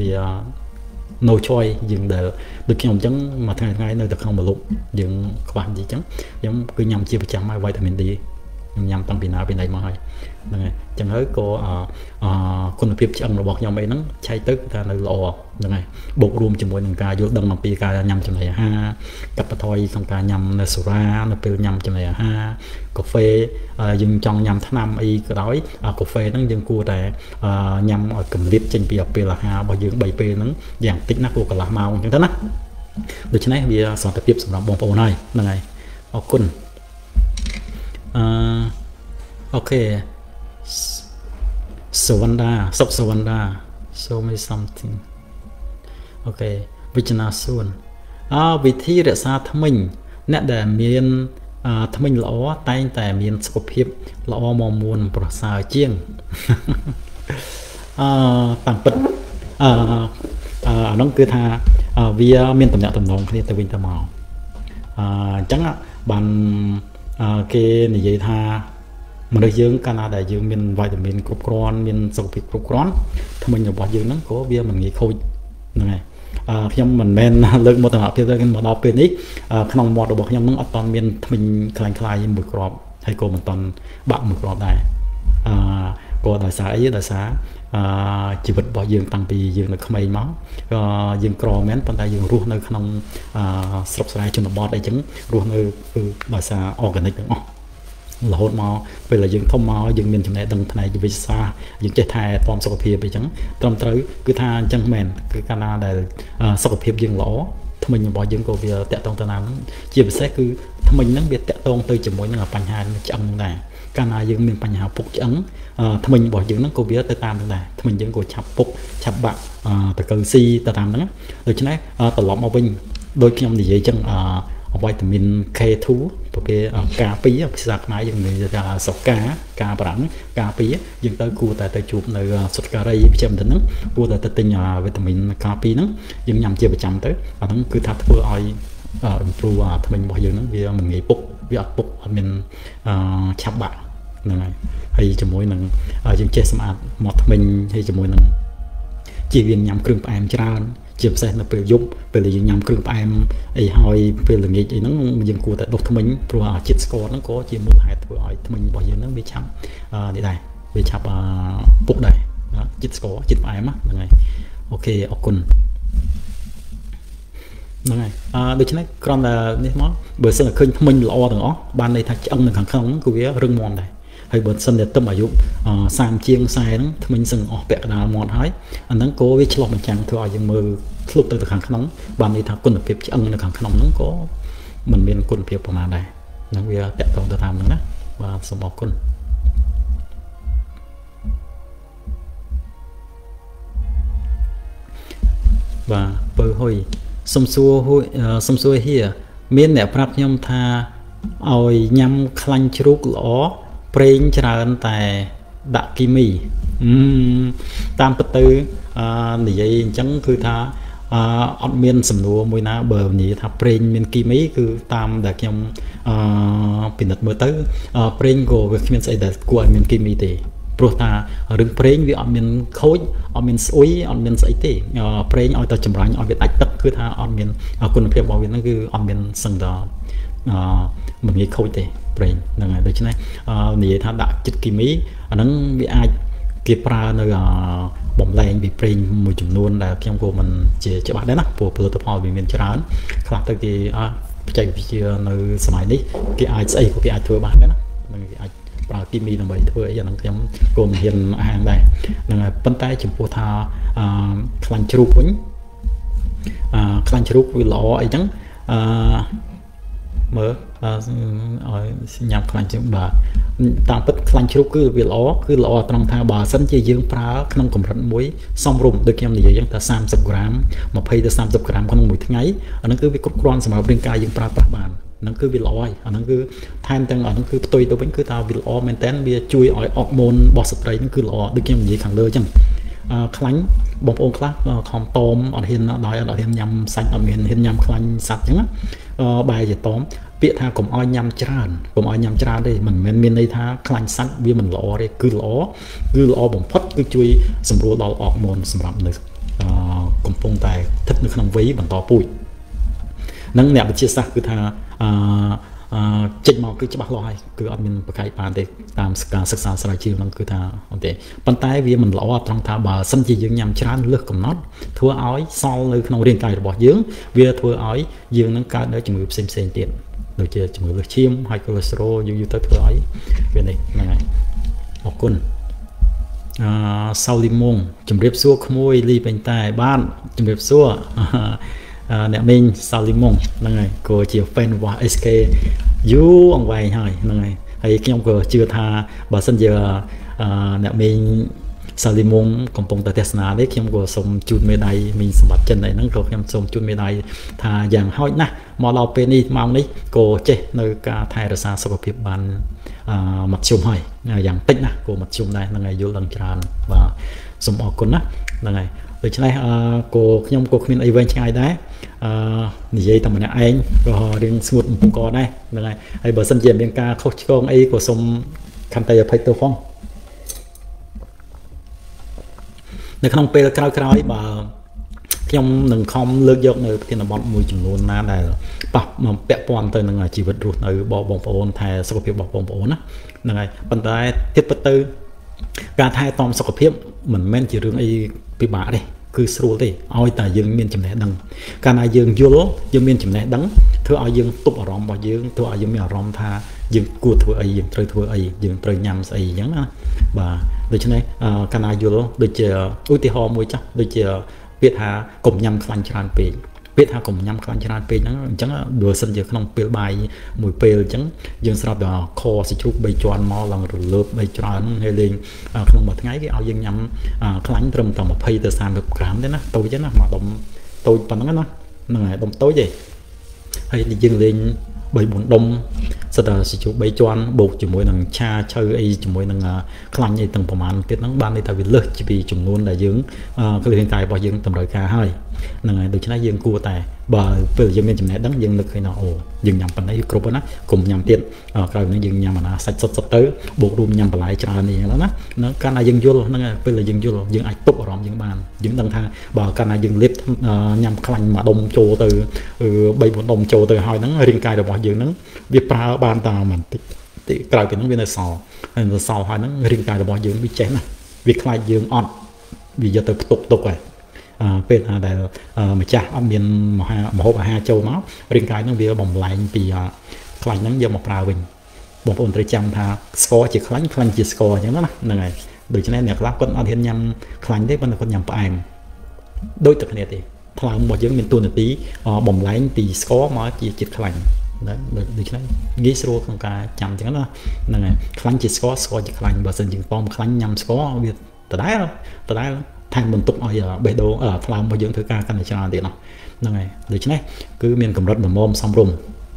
no choice យើងដែលដូចខ្ញុំអញ្ចឹងមួយថ្ងៃថ្ងៃនៅតែក្នុងម្លប់យើងខ្វះអញ្ចឹងខ្ញុំគឺញ៉ាំជាប្រចាំហើយវីតាមីន Dខ្ញុំញ៉ាំតាំងពីណាពីណីមកហើយហ្នឹងហើយអញ្ចឹងហើយក៏អឺគុណភាពឆ្អឹងរបស់ខ្ញុំអីហ្នឹងឆែកទៅថានៅល្អហ្នឹងហើយបូករួមជាមួយនឹងការយល់ដឹងអំពីការញ៉ាំចំណីអាហារកាត់បន្ថយក្នុងការញ៉ាំនៅសូរ៉ានៅពេលញ៉ាំចំណីអាហារកាហ្វេយើងចង់ញ៉ាំថ្នាំអីក៏ដោយកាហ្វេហ្នឹងយើងគួរតែញ៉ាំឲ្យកម្រិតចេញពីពេលអាហាររបស់យើង3ពេលហ្នឹងយ៉ាងតិចណាស់គួរកន្លះម៉ោងអញ្ចឹងទៅណាដូច្នេះវាសន្តិភាពសម្រាប់បងប្អូនហើយហ្នឹងហើយអរគុណអឺអូខេសវណ្ដាសុកសវណ្ដា show me something អូខេវិជ្ជនាសួនអើវិធីរក្សាធ្មេញអ្នកដែលមានធ្មេញល្អតែងតែមានសុខភាពល្អមកមួនប្រសើរជាងអឺតាមពិតអឺអានោះគឺថាវាមានតំណែងតំណងគ្នាទៅវិញទៅមកអឺអញ្ចឹងបានគេនិយាយថាមនុស្សយើងកាលណាដែលយើងមានវីតាមីនគ្រប់គ្រាន់មានសុខភាពគ្រប់គ្រាន់ធ្មេញរបស់យើងហ្នឹងក៏វាមិនងាយខូចហ្នឹងហើយអឺខ្ញុំមិនមែនលើកមោទនភាពទៅមកដល់ពេលនេះក្នុងមាត់របស់ខ្ញុំហ្នឹងអត់ទាន់មានធ្មេញខ្លាំងខ្លាយមួយគ្រាប់ហើយក៏មិនទាន់បាក់មួយគ្រាប់ដែរអឺក៏ដោយសារអីដោយសារអឺជីវិតរបស់យើងតាំងពីយើងនៅក្មេងមកក៏យើងក្រមែនប៉ុន្តែយើងរស់នៅក្នុងអឺស្រុកស្រែជនបទអីចឹងរស់នៅគឺដោយសារ organic ទាំងអស់រហូតមកពេលដែលយើងធំមកយើងមានចំណេះដឹងផ្នែកវិទ្យាសាស្ត្រយើងចេះថែទាំសុខភាពអីចឹងត្រឹមត្រូវគឺថាអញ្ចឹងមែនគឺកាលណាដែលសុខភាពយើងល្អធ្មេញរបស់យើងក៏វាតាក់ទងទៅតាមហ្នឹងជាពិសេសគឺធ្មេញហ្នឹងវាតាក់ទងទៅជាមួយនឹងបញ្ហាឆ្អឹងហ្នឹងដែរកាលណាយើងមានបញ្ហាពុកឆ្អឹងធ្មេញរបស់យើងហ្នឹងក៏វាទៅតាមហ្នឹងដែរធ្មេញយើងក៏ឆាប់ពុកឆាប់បាក់តកៅស៊ីទៅតាមហ្នឹងដូច្នេះត្រឡប់មកវិញដូចខ្ញុំនិយាយចឹងវីតាមីន K two ប្រភេទកាពីភាសាខ្មែរយើងនិយាយថាសុកាការប្រាំងការពីយើងទៅគួរតែទៅជួបនៅសុទ្ធការីវិជ្ជមិនហ្នឹងគួរតែទៅទិញវីតាមីនការពីហ្នឹងយើងញ៉ាំជាប្រចាំទៅអាហ្នឹងគឺថាធ្វើឲ្យ improve អាធ្មេញរបស់យើងហ្នឹងវាមិនងាយពុកវាអត់ពុកអត់មានឆាប់បាក់ហ្នឹងហើយហើយជាមួយនឹងយើងចេះសម្អាតមាត់ធ្មេញហើយជាមួយនឹងជៀសវាងញ៉ាំគ្រឿងផ្អែមច្រើនជាពិសេសនៅពេលយប់ពេលដែលយើងញ៉ាំគ្រឿងផ្អែមអីហើយពេលល្ងាចអីហ្នឹងយើងគួរតែដុសធ្មេញព្រោះជាតិស្ករហ្នឹងក៏ជាមូលហេតុធ្វើឲ្យធ្មេញរបស់យើងហ្នឹងវាឆាប់នេះដែរវាឆាប់ពុកដែរជាតិស្ករជាតិផ្អែមហ្នឹងហើយអូខេអរគុណហ្នឹងហើយអឺដូច្នេះគ្រាន់តែនេះមកបើសិនតែឃើញធ្មេញល្អទាំងអស់បានន័យថាឆ្អឹងនៅខាងក្នុងហ្នឹងគឺវារឹងមាំដែរហើយបើសិនតែទឹមអាយុសាមជាងខ្សែហ្នឹងធ្មេញសឹងអស់ពាក់កណ្ដាលមាត់ហើយអាហ្នឹងក៏វាឆ្លុះបញ្ចាំងធ្វើឲ្យយើងមើលធ្លុបទៅខាងក្នុងបានន័យថាគុណភាពឆ្អឹងនៅខាងក្នុងហ្នឹងក៏មិនមានគុណភាពប្រមាណដែរហ្នឹងវាតាក់ទងទៅតាមហ្នឹងណាបាទសូមអរគុណបាទពើហុយសុំសួរសុំសួរហៀមានអ្នកប្រាប់ខ្ញុំថាឲ្យញ៉ាំខ្លាញ់ជ្រូកល្អប្រេងច្រើនតែដាក់គីមីតាមពិតទៅនិយាយអញ្ចឹងគឺថាអត់មានសំណួរមួយណាបើនិយាយថាប្រេងមានគីមីគឺតាមដែលខ្ញុំពិនិត្យមើលទៅប្រេងក៏វាគ្មានស្អីដែលគួរឲ្យមានគីមីទេព្រោះថារឿងប្រេងវាអត់មានខូចអត់មានស្អុយអត់មានស្អីទេប្រេងឲ្យតែចម្រាញ់ឲ្យវាដាច់ទឹកគឺថាអត់មានគុណភាពរបស់វាហ្នឹងគឺអត់មានសឹងតែមិនងាយខូចទេប្រេងហ្នឹងហើយដូច្នេះនិយាយថាដាក់ចិត្តគីមីអាហ្នឹងវាអាចគេប្រើនៅបំលែងពីប្រេងមួយចំនួនដែលខ្ញុំក៏មិនជាច្បាស់ដែរណាព្រោះផលិតផលវាមានច្រើនខ្លះទៅគេបច្ចេកវិទ្យានៅសម័យនេះគេអាចស្អីក៏គេអាចធ្វើបានដែរណាហ្នឹងគេអាចប្រើគីមីដើម្បីធ្វើអីអាហ្នឹងខ្ញុំក៏មិនហ៊ានអាហារដែរហ្នឹងហើយប៉ុន្តែចំពោះថាខ្លាញ់ជ្រូកវិញខ្លាញ់ជ្រូកវាល្អអីចឹងអឺមើលឲ្យញ៉ាំខ្លាញ់ជ្រូកបាទតាមពិតខ្លាញ់ជ្រូកគឺវាល្អគឺល្អត្រង់ថាបើសិនជាយើងប្រើក្នុងកម្រិតមួយសមរម្យដូចខ្ញុំនិយាយចឹងថាសាមសិបក្រាមម្ភៃទៅសាមសិបក្រាមក្នុងមួយថ្ងៃអាហ្នឹងគឺវាគ្រប់គ្រាន់សម្រាប់រាងកាយយើងប្រើប្រាស់បានហ្នឹងគឺវាល្អហើយអាហ្នឹងគឺថែមទាំងអាហ្នឹងគឺផ្ទុយទៅវិញគឺថាវាល្អមែនតើវាជួយឲ្យអរម៉ូនរបស់ស្ត្រីហ្នឹងគឺល្អដូចខ្ញុំនិយាយខាងលើចឹងខ្លាញ់បងប្អូនខ្លះខំតមអត់ហ៊ានដល់អត់ហ៊ានញ៉ាំសាច់អត់មានហ៊ានញ៉ាំខ្លាញ់សត្វចឹងណាបែរជាតមពាក្យថាកុំឲ្យញ៉ាំច្រើនកុំឲ្យញ៉ាំច្រើនទេមិនមែនមានន័យថាខ្លាញ់សាច់វាមិនល្អទេគឺល្អគឺល្អបំផុតគឺជួយសម្រួលដល់អរម៉ូនសម្រាប់នៅកំពុងតែស្ថិតនៅក្នុងវ័យបន្តពូជនឹងអ្នកវិទ្យាសាស្ត្រគឺថាអឺចេញមកគឺច្បាស់លាស់ហើយគឺអត់មានប្រកែកបានទេតាមការសិក្សាស្រាវជ្រាវហ្នឹងគឺថាអត់ទេប៉ុន្តែវាមិនល្អត្រង់ថាបើសិនជាយើងញ៉ាំច្រើនលើសកំណត់ធ្វើឲ្យសល់នៅក្នុងរាងកាយរបស់យើងវាធ្វើឲ្យយើងនឹងកើតនៅជំងឺផ្សេងផ្សេងទៀតដូចជាជំងឺលើសឈាមហើយកូឡេស្តេរ៉ុលយូរយូរទៅធ្វើឲ្យវានេះហ្នឹងហើយអរគុណអឺសៅលីមុងជំរាបសួរក្មួយលីពេញតែបានជំរាបសួរអ្នកមីងសាលីមុងហ្នឹងហើយក៏ជា fan របស់ เอส เค យូរអង្វែងហើយហ្នឹងហើយហើយខ្ញុំក៏ជឿថាបើសិនជាអ្នកមីងសាលីមុងកំពុងតែទស្សនានេះខ្ញុំក៏សូមជូនមេដាយមីងសម្បត្តិចិនអីហ្នឹងក៏ខ្ញុំសូមជូនមេដាយថាយ៉ាងហោចណាស់មកដល់ពេលនេះម៉ោងនេះក៏ចេះនៅការថែរក្សាសុខភាពបានមធ្យមហើយយ៉ាងតិចណាស់ក៏មធ្យមដែរហ្នឹងហើយយល់ដឹងច្រើនបាទសូមអរគុណណាហ្នឹងហើយដូច្នេះក៏ខ្ញុំក៏គ្មានអីវែងឆ្ងាយដែរអឺនិយាយតែម្នាក់ឯងក៏រៀងស្ងួតបំពង់កដែរហ្នឹងហើយហើយបើសិនជាមានការខុសឆ្គងអីក៏សូមខន្តីអភ័យទោសផងនៅក្នុងពេលក្រោយៗបើខ្ញុំនឹងខំលើកយកនៅប្រធានបទមួយចំនួនណាដែលប៉ះពាក់ព័ន្ធទៅនឹងជីវិតរស់នៅបងបងប្អូនថែសុខភាពរបស់បងប្អូនណាហ្នឹងហើយប៉ុន្តែទៀតពិតទៅការថែទាំសុខភាពមិនមែនជារឿងអីពិបាកទេគឺស្រួលទេឲ្យតែយើងមានចំណេះដឹងកាលណាយើងយល់យើងមានចំណេះដឹងធ្វើឲ្យយើងទប់អារម្មណ៍របស់យើងធ្វើឲ្យយើងមានអារម្មណ៍ថាយើងគួរធ្វើអីយើងត្រូវធ្វើអីយើងត្រូវញ៉ាំស្អីអញ្ចឹងណាបាទដូច្នេះកាលណាយល់ដូចជាឧទាហរណ៍មួយចាស់ដូចជាពាក្យថាកុំញ៉ាំខ្លាញ់ច្រើនពេកពាក្យថាកុំញ៉ាំខ្លាញ់ច្រើនពេកហ្នឹងអញ្ចឹងបើសិនជាក្នុងពេលបាយមួយពេលអញ្ចឹងយើងស្រាប់តែខសាច់ជ្រូកបីជាន់មកឡើងរលើបបីច្រើនហើយលេងក្នុងមួយថ្ងៃគេឲ្យយើងញ៉ាំខ្លាញ់ត្រឹមតែម្ភៃទៅសាមសិបក្រាមទេណាតូចទេណាមកដុំតូចប៉ុណ្ណឹងណាហ្នឹងហើយដុំតូចទេហើយយើងលេងបីបួនដុំសិតតែសាច់ជ្រូកបីជាន់បូកជាមួយនឹងឆាឆៅអីជាមួយនឹងខ្លាញ់អីទាំងប្រមាណទៀតហ្នឹងបានន័យថាវាលើសពីចំនួនដែលយើងគឺរាងកាយរបស់យើងតម្រូវការហើយហ្នឹងហើយដូច្នេះយើងគួរតែបើពេលយើងមានចំណេះដឹងយើងនឹកឃើញថាអូយើងញ៉ាំប៉ុណ្ណេះគ្រប់ណាកុំញ៉ាំទៀតក្រោយនេះយើងញ៉ាំអាណាសាច់សុទ្ធសុទ្ធទៅបូករួមញ៉ាំបន្លែច្រើននេះហ្នឹងណាហ្នឹងកាលណាយើងយល់ហ្នឹងហើយពេលយើងយល់យើងអាចទប់អារម្មណ៍យើងបានយើងដឹងថាបើកាលណាយើងលេបញ៉ាំខ្លាញ់មួយដុំចូលទៅបីបួនដុំចូលទៅហើយហ្នឹងរាងកាយរបស់យើងហ្នឹងវាប្រើបានតែបន្តិចតិចក្រោយពីហ្នឹងវានៅសល់ហើយនៅសល់ហើយហ្នឹងរាងកាយរបស់យើងវាចេះណាវាខ្លាចយើងអត់វាយកទៅផ្ទុកទុកហើយពេលណាដែលម្ចាស់អត់មានមហាមហូបអាហារចូលមករាងកាយហ្នឹងវាបំលែងពីខ្លាញ់ហ្នឹងយកមកប្រើវិញបងប្អូនត្រូវចាំថាស្ករជាខ្លាញ់ខ្លាញ់ជាស្ករអញ្ចឹងណាហ្នឹងហើយដូច្នេះអ្នកខ្លះគាត់អត់ហ៊ានញ៉ាំខ្លាញ់ទេប៉ុន្តែគាត់ញ៉ាំផ្អែមដូចតែគ្នាទេថ្លើមរបស់យើងមានតួនាទីបំលែងពីស្ករមកជាជាតិខ្លាញ់ណាដូច្នេះងាយស្រួលក្នុងការចាំអញ្ចឹងណាហ្នឹងហើយខ្លាញ់ជាស្ករស្ករជាខ្លាញ់បើសិនយើងប៉មខ្លាញ់ញ៉ាំស្ករវាដដែលដដែលថែមបន្ទុកឲ្យបេះដូងថ្លើមរបស់យើងធ្វើការកាន់តែច្រើនទៀតណាហ្នឹងហើយដូច្នេះគឺមានកម្រិតល្មមសំរុំ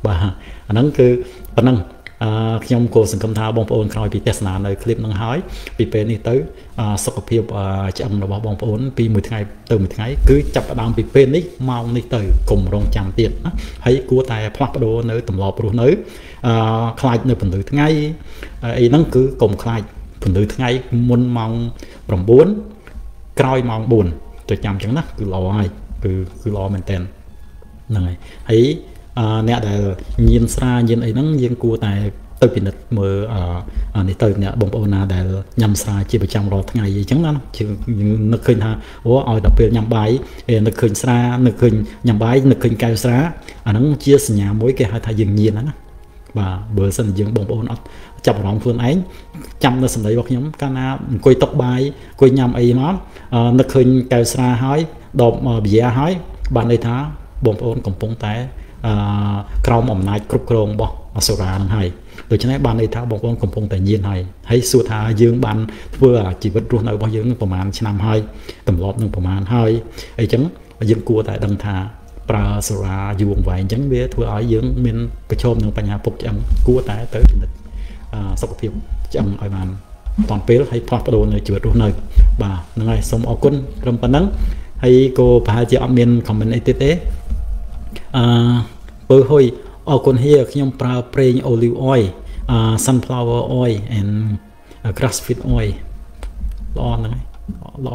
បាទអាហ្នឹងគឺប៉ុណ្ណឹងខ្ញុំក៏សង្ឃឹមថាបងប្អូនក្រោយពីទស្សនានៅคลิปហ្នឹងហើយពីពេលនេះទៅសុខភាពឆ្អឹងរបស់បងប្អូនពីមួយថ្ងៃទៅមួយថ្ងៃគឺចាប់ផ្ដើមពីពេលនេះម៉ោងនេះទៅកុំរងចាំទៀតណាហើយគួរតែផ្លាស់ប្ដូរនៅទម្លាប់រស់នៅអឺខ្លាចនៅពន្លឺថ្ងៃអីហ្នឹងគឺកុំខ្លាចពន្លឺថ្ងៃមុនម៉ោងnineក្រោយម៉ោងfourទៅចាំអញ្ចឹងណាគឺល្អហើយគឺគឺល្អមែនតើហ្នឹងហើយហើយអ្នកដែលញៀនស្រាញៀនអីហ្នឹងយើងគួរតែទៅពិនិត្យមើលអានេះទៅអ្នកបងប្អូនណាដែលញ៉ាំស្រាជាប្រចាំរាល់ថ្ងៃអីចឹងណាយើងនឹកឃើញថាអូឲ្យដល់ពេលញ៉ាំបាយនឹកឃើញស្រានឹកឃើញញ៉ាំបាយនឹកឃើញកែវស្រាអាហ្នឹងជាសញ្ញាមួយគេហៅថាយើងញៀនណាបាទបើសិនយើងបងប្អូនអត់ចាប់អារម្មណ៍ខ្លួនឯងចាំនៅសម្ដីរបស់ខ្ញុំកាលណាអង្គុយតុបាយអង្គុយញ៉ាំអីមកនឹកឃើញកែវស្រាហើយដបប៊ីយ៉ាហើយបានន័យថាបងប្អូនកំពុងតែអឺក្រោមអំណាចគ្រប់គ្រងរបស់អសុរានឹងហើយដូច្នេះបានន័យថាបងប្អូនកំពុងតែញៀនហើយហើយសួរថាយើងបានធ្វើជីវិតរស់នៅរបស់យើងនឹងប្រហែលឆ្នាំហើយទម្លាប់នឹងប្រហែលហើយអីចឹងយើងគួរតែដឹងថាប្រើសូរ៉ាយូរអង្វែងអញ្ចឹងវាធ្វើឲ្យយើងមានប្រឈមនឹងបញ្ហាពុកឆ្អឹងគួរតែទៅពិនិត្យសុខភាពឆ្អឹងឲ្យបានតាន់ពេលហើយផ្លាស់ប្ដូរនៅជីវិតរស់នៅបាទហ្នឹងហើយសូមអរគុណត្រឹមប៉ុណ្ណឹងហើយក៏ប្រហែលជាអត់មាន comment អីទៀតទេអឺបើហុយអរគុណហៀខ្ញុំប្រើប្រេង olive oil sunflower oil and grass seed oil ល្អហ្នឹងហើយល្អ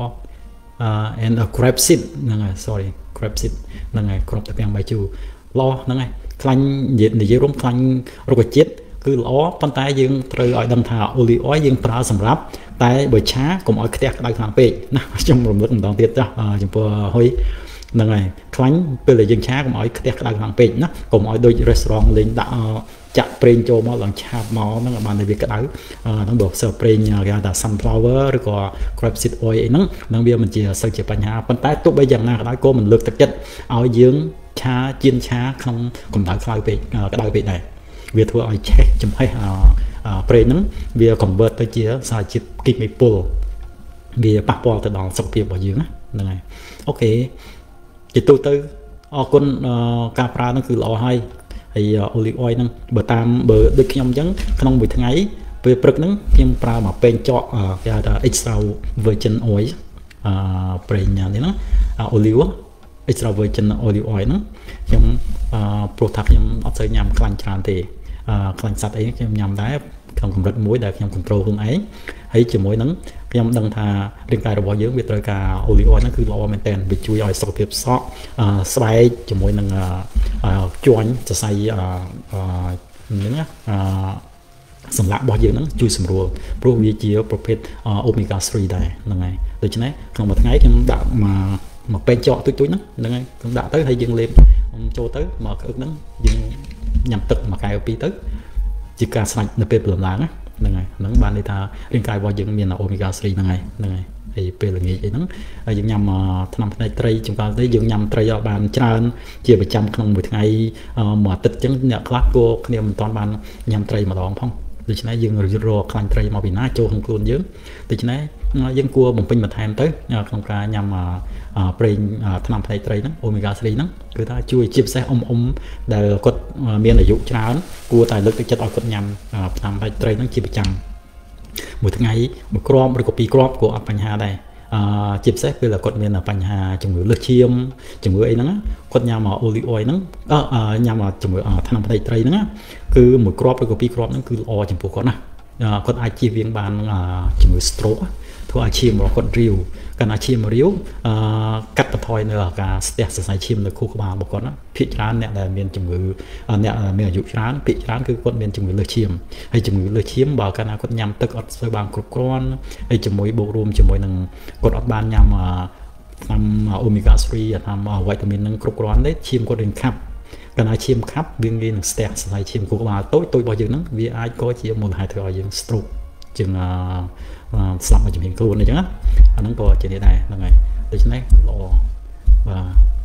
and grape seed ហ្នឹងហើយ sorry grape seed ហ្នឹងហើយគ្រាប់តែទាំងបាយជូរល្អហ្នឹងហើយខ្លាញ់និយាយរួមខ្លាញ់រុក្ខជាតិគឺល្អប៉ុន្តែយើងត្រូវឲ្យដឹងថា olive oil យើងប្រើសម្រាប់តែបើឆាកុំឲ្យខ្ទះក្តៅខ្លាំងពេកណាខ្ញុំរំលឹកម្ដងទៀតចាស់ចំពោះហុយហ្នឹងហើយខ្លាញ់ពេលដែលយើងឆាកុំឲ្យខ្ទះក្តៅខ្លាំងពេកណាកុំឲ្យដូច restaurant លេងដាក់ចាក់ប្រេងចូលមកឡើងឆាបមកហ្នឹងបានតែវាក្តៅហ្នឹងបើសើប្រេងគេហៅថា sunflower ឬក៏ grape seed oil អីហ្នឹងហ្នឹងវាមិនជាសូវជាបញ្ហាប៉ុន្តែទោះបីយ៉ាងណាក៏ដោយក៏មិនលើកទឹកចិត្តឲ្យយើងឆាជៀនឆាក្នុងកម្ដៅខ្លាំងពេកក្តៅពេកដែរវាធ្វើឲ្យឆេះចំហេះប្រេងហ្នឹងវា convert ទៅជាសារជាតិគីមីពុលវាប៉ះពាល់ទៅដល់សុខភាពរបស់យើងណាហ្នឹងហើយអូខេជាទូទៅអរគុណការប្រើហ្នឹងគឺល្អហើយហើយ olive oil ហ្នឹងបើតាមបើដូចខ្ញុំអញ្ចឹងក្នុងមួយថ្ងៃពេលព្រឹកហ្នឹងខ្ញុំប្រើមកពេងចកគេហៅថា extra virgin oil អឺប្រេងនេះហ្នឹង olive extra virgin olive oil ហ្នឹងខ្ញុំអឺព្រោះថាខ្ញុំអត់សូវញ៉ាំខ្លាញ់ច្រើនទេអឺខ្លាញ់សត្វអីខ្ញុំញ៉ាំដែរក្នុងកម្រិតមួយដែលខ្ញុំ control ខ្លួនឯងហើយជាមួយនឹងខ្ញុំដឹងថារាងកាយរបស់យើងវាត្រូវការ olive oil ហ្នឹងគឺល្អមែនតើវាជួយឲ្យសុខភាពសក់ស្បែកជាមួយនឹងជាន់សរសៃហ្នឹងណាសម្លាក់របស់យើងហ្នឹងជួយសម្រួលព្រោះវាជាប្រភេទ omega three ដែរហ្នឹងហើយដូច្នេះក្នុងមួយថ្ងៃខ្ញុំដាក់មកមកពេញចកទុយទុយហ្នឹងហ្នឹងហើយខ្ញុំដាក់ទៅហើយយើងលេបចូលទៅមកក្អឹកហ្នឹងយើងញ៉ាំទឹកមួយកែវពីរទៅជាការស្រាច់នៅពេលព្រលឹមឡើងហ្នឹងហើយហ្នឹងបានន័យថារាងកាយរបស់យើងមាន omega three ហ្នឹងហើយហ្នឹងហើយហើយពេលល្ងាចអីហ្នឹងហើយយើងញ៉ាំថ្នាំផ្នែកត្រីចង្កល់ទៅយើងញ៉ាំត្រីឲ្យបានច្រើនជាប្រចាំក្នុងមួយថ្ងៃមួយអាទិត្យអញ្ចឹងអ្នកខ្លះក៏គ្នាមិនទាន់បានញ៉ាំត្រីម្ដងផងដូច្នេះយើងរត់រកខ្លាញ់ត្រីមកពីណាចូលក្នុងខ្លួនយើងដូច្នេះយើងគួរបំពេញបន្ថែមទៅក្នុងការញ៉ាំប្រេងថ្នាំផ្នែកត្រីហ្នឹង omega three ហ្នឹងគឺថាជួយជាពិសេសអ៊ំអ៊ំដែលគាត់មានអាយុច្រើនគួរតែលើកទឹកចិត្តឲ្យគាត់ញ៉ាំថ្នាំផ្នែកត្រីហ្នឹងជាប្រចាំមួយថ្ងៃមួយគ្រាប់ឬក៏ពីរគ្រាប់ក៏អត់បញ្ហាដែរអឺជាពិសេសពេលគាត់មានបញ្ហាជំងឺលើសឈាមជំងឺអីហ្នឹងគាត់ញ៉ាំ olive oil ហ្នឹងអឺញ៉ាំជំងឺថ្នាំផ្នែកត្រីហ្នឹងគឺមួយគ្រាប់ឬក៏ពីរគ្រាប់ហ្នឹងគឺល្អចំពោះគាត់ណាគាត់អាចជៀសវាងបានជំងឺ stroke ធ្វើឲ្យឈាមរបស់គាត់រាវកាលណាឈាមរាវអឺកាត់បន្ថយនៅការស្ទះសរសៃឈាមនៅខួរក្បាលរបស់គាត់ណាភាគច្រើនអ្នកដែលមានជំងឺអ្នកមានអាយុច្រើនភាគច្រើនគឺគាត់មានជំងឺលើសឈាមហើយជំងឺលើសឈាមបើកាលណាគាត់ញ៉ាំទឹកអត់ស្ូវបានគ្រប់គ្រាន់ហើយជាមួយបូករួមជាមួយនឹងគាត់អត់បានញ៉ាំថ្នាំ omega three ថ្នាំវីតាមីននឹងគ្រប់គ្រាន់ទេឈាមគាត់រៀងខាប់កាលណាឈាមខាប់វាងាយនឹងស្ទះសរសៃឈាមខួរក្បាលតូចតូចរបស់យើងហ្នឹងវាអាចក៏ជាមូលហេតុធ្វើឲ្យយើង stroke ជាងស្លាប់មកជំនាញខ្លួនអញ្ចឹងណាអាហ្នឹងក៏ជានេះដែរហ្នឹងហើយដូច្នេះល្អបាទ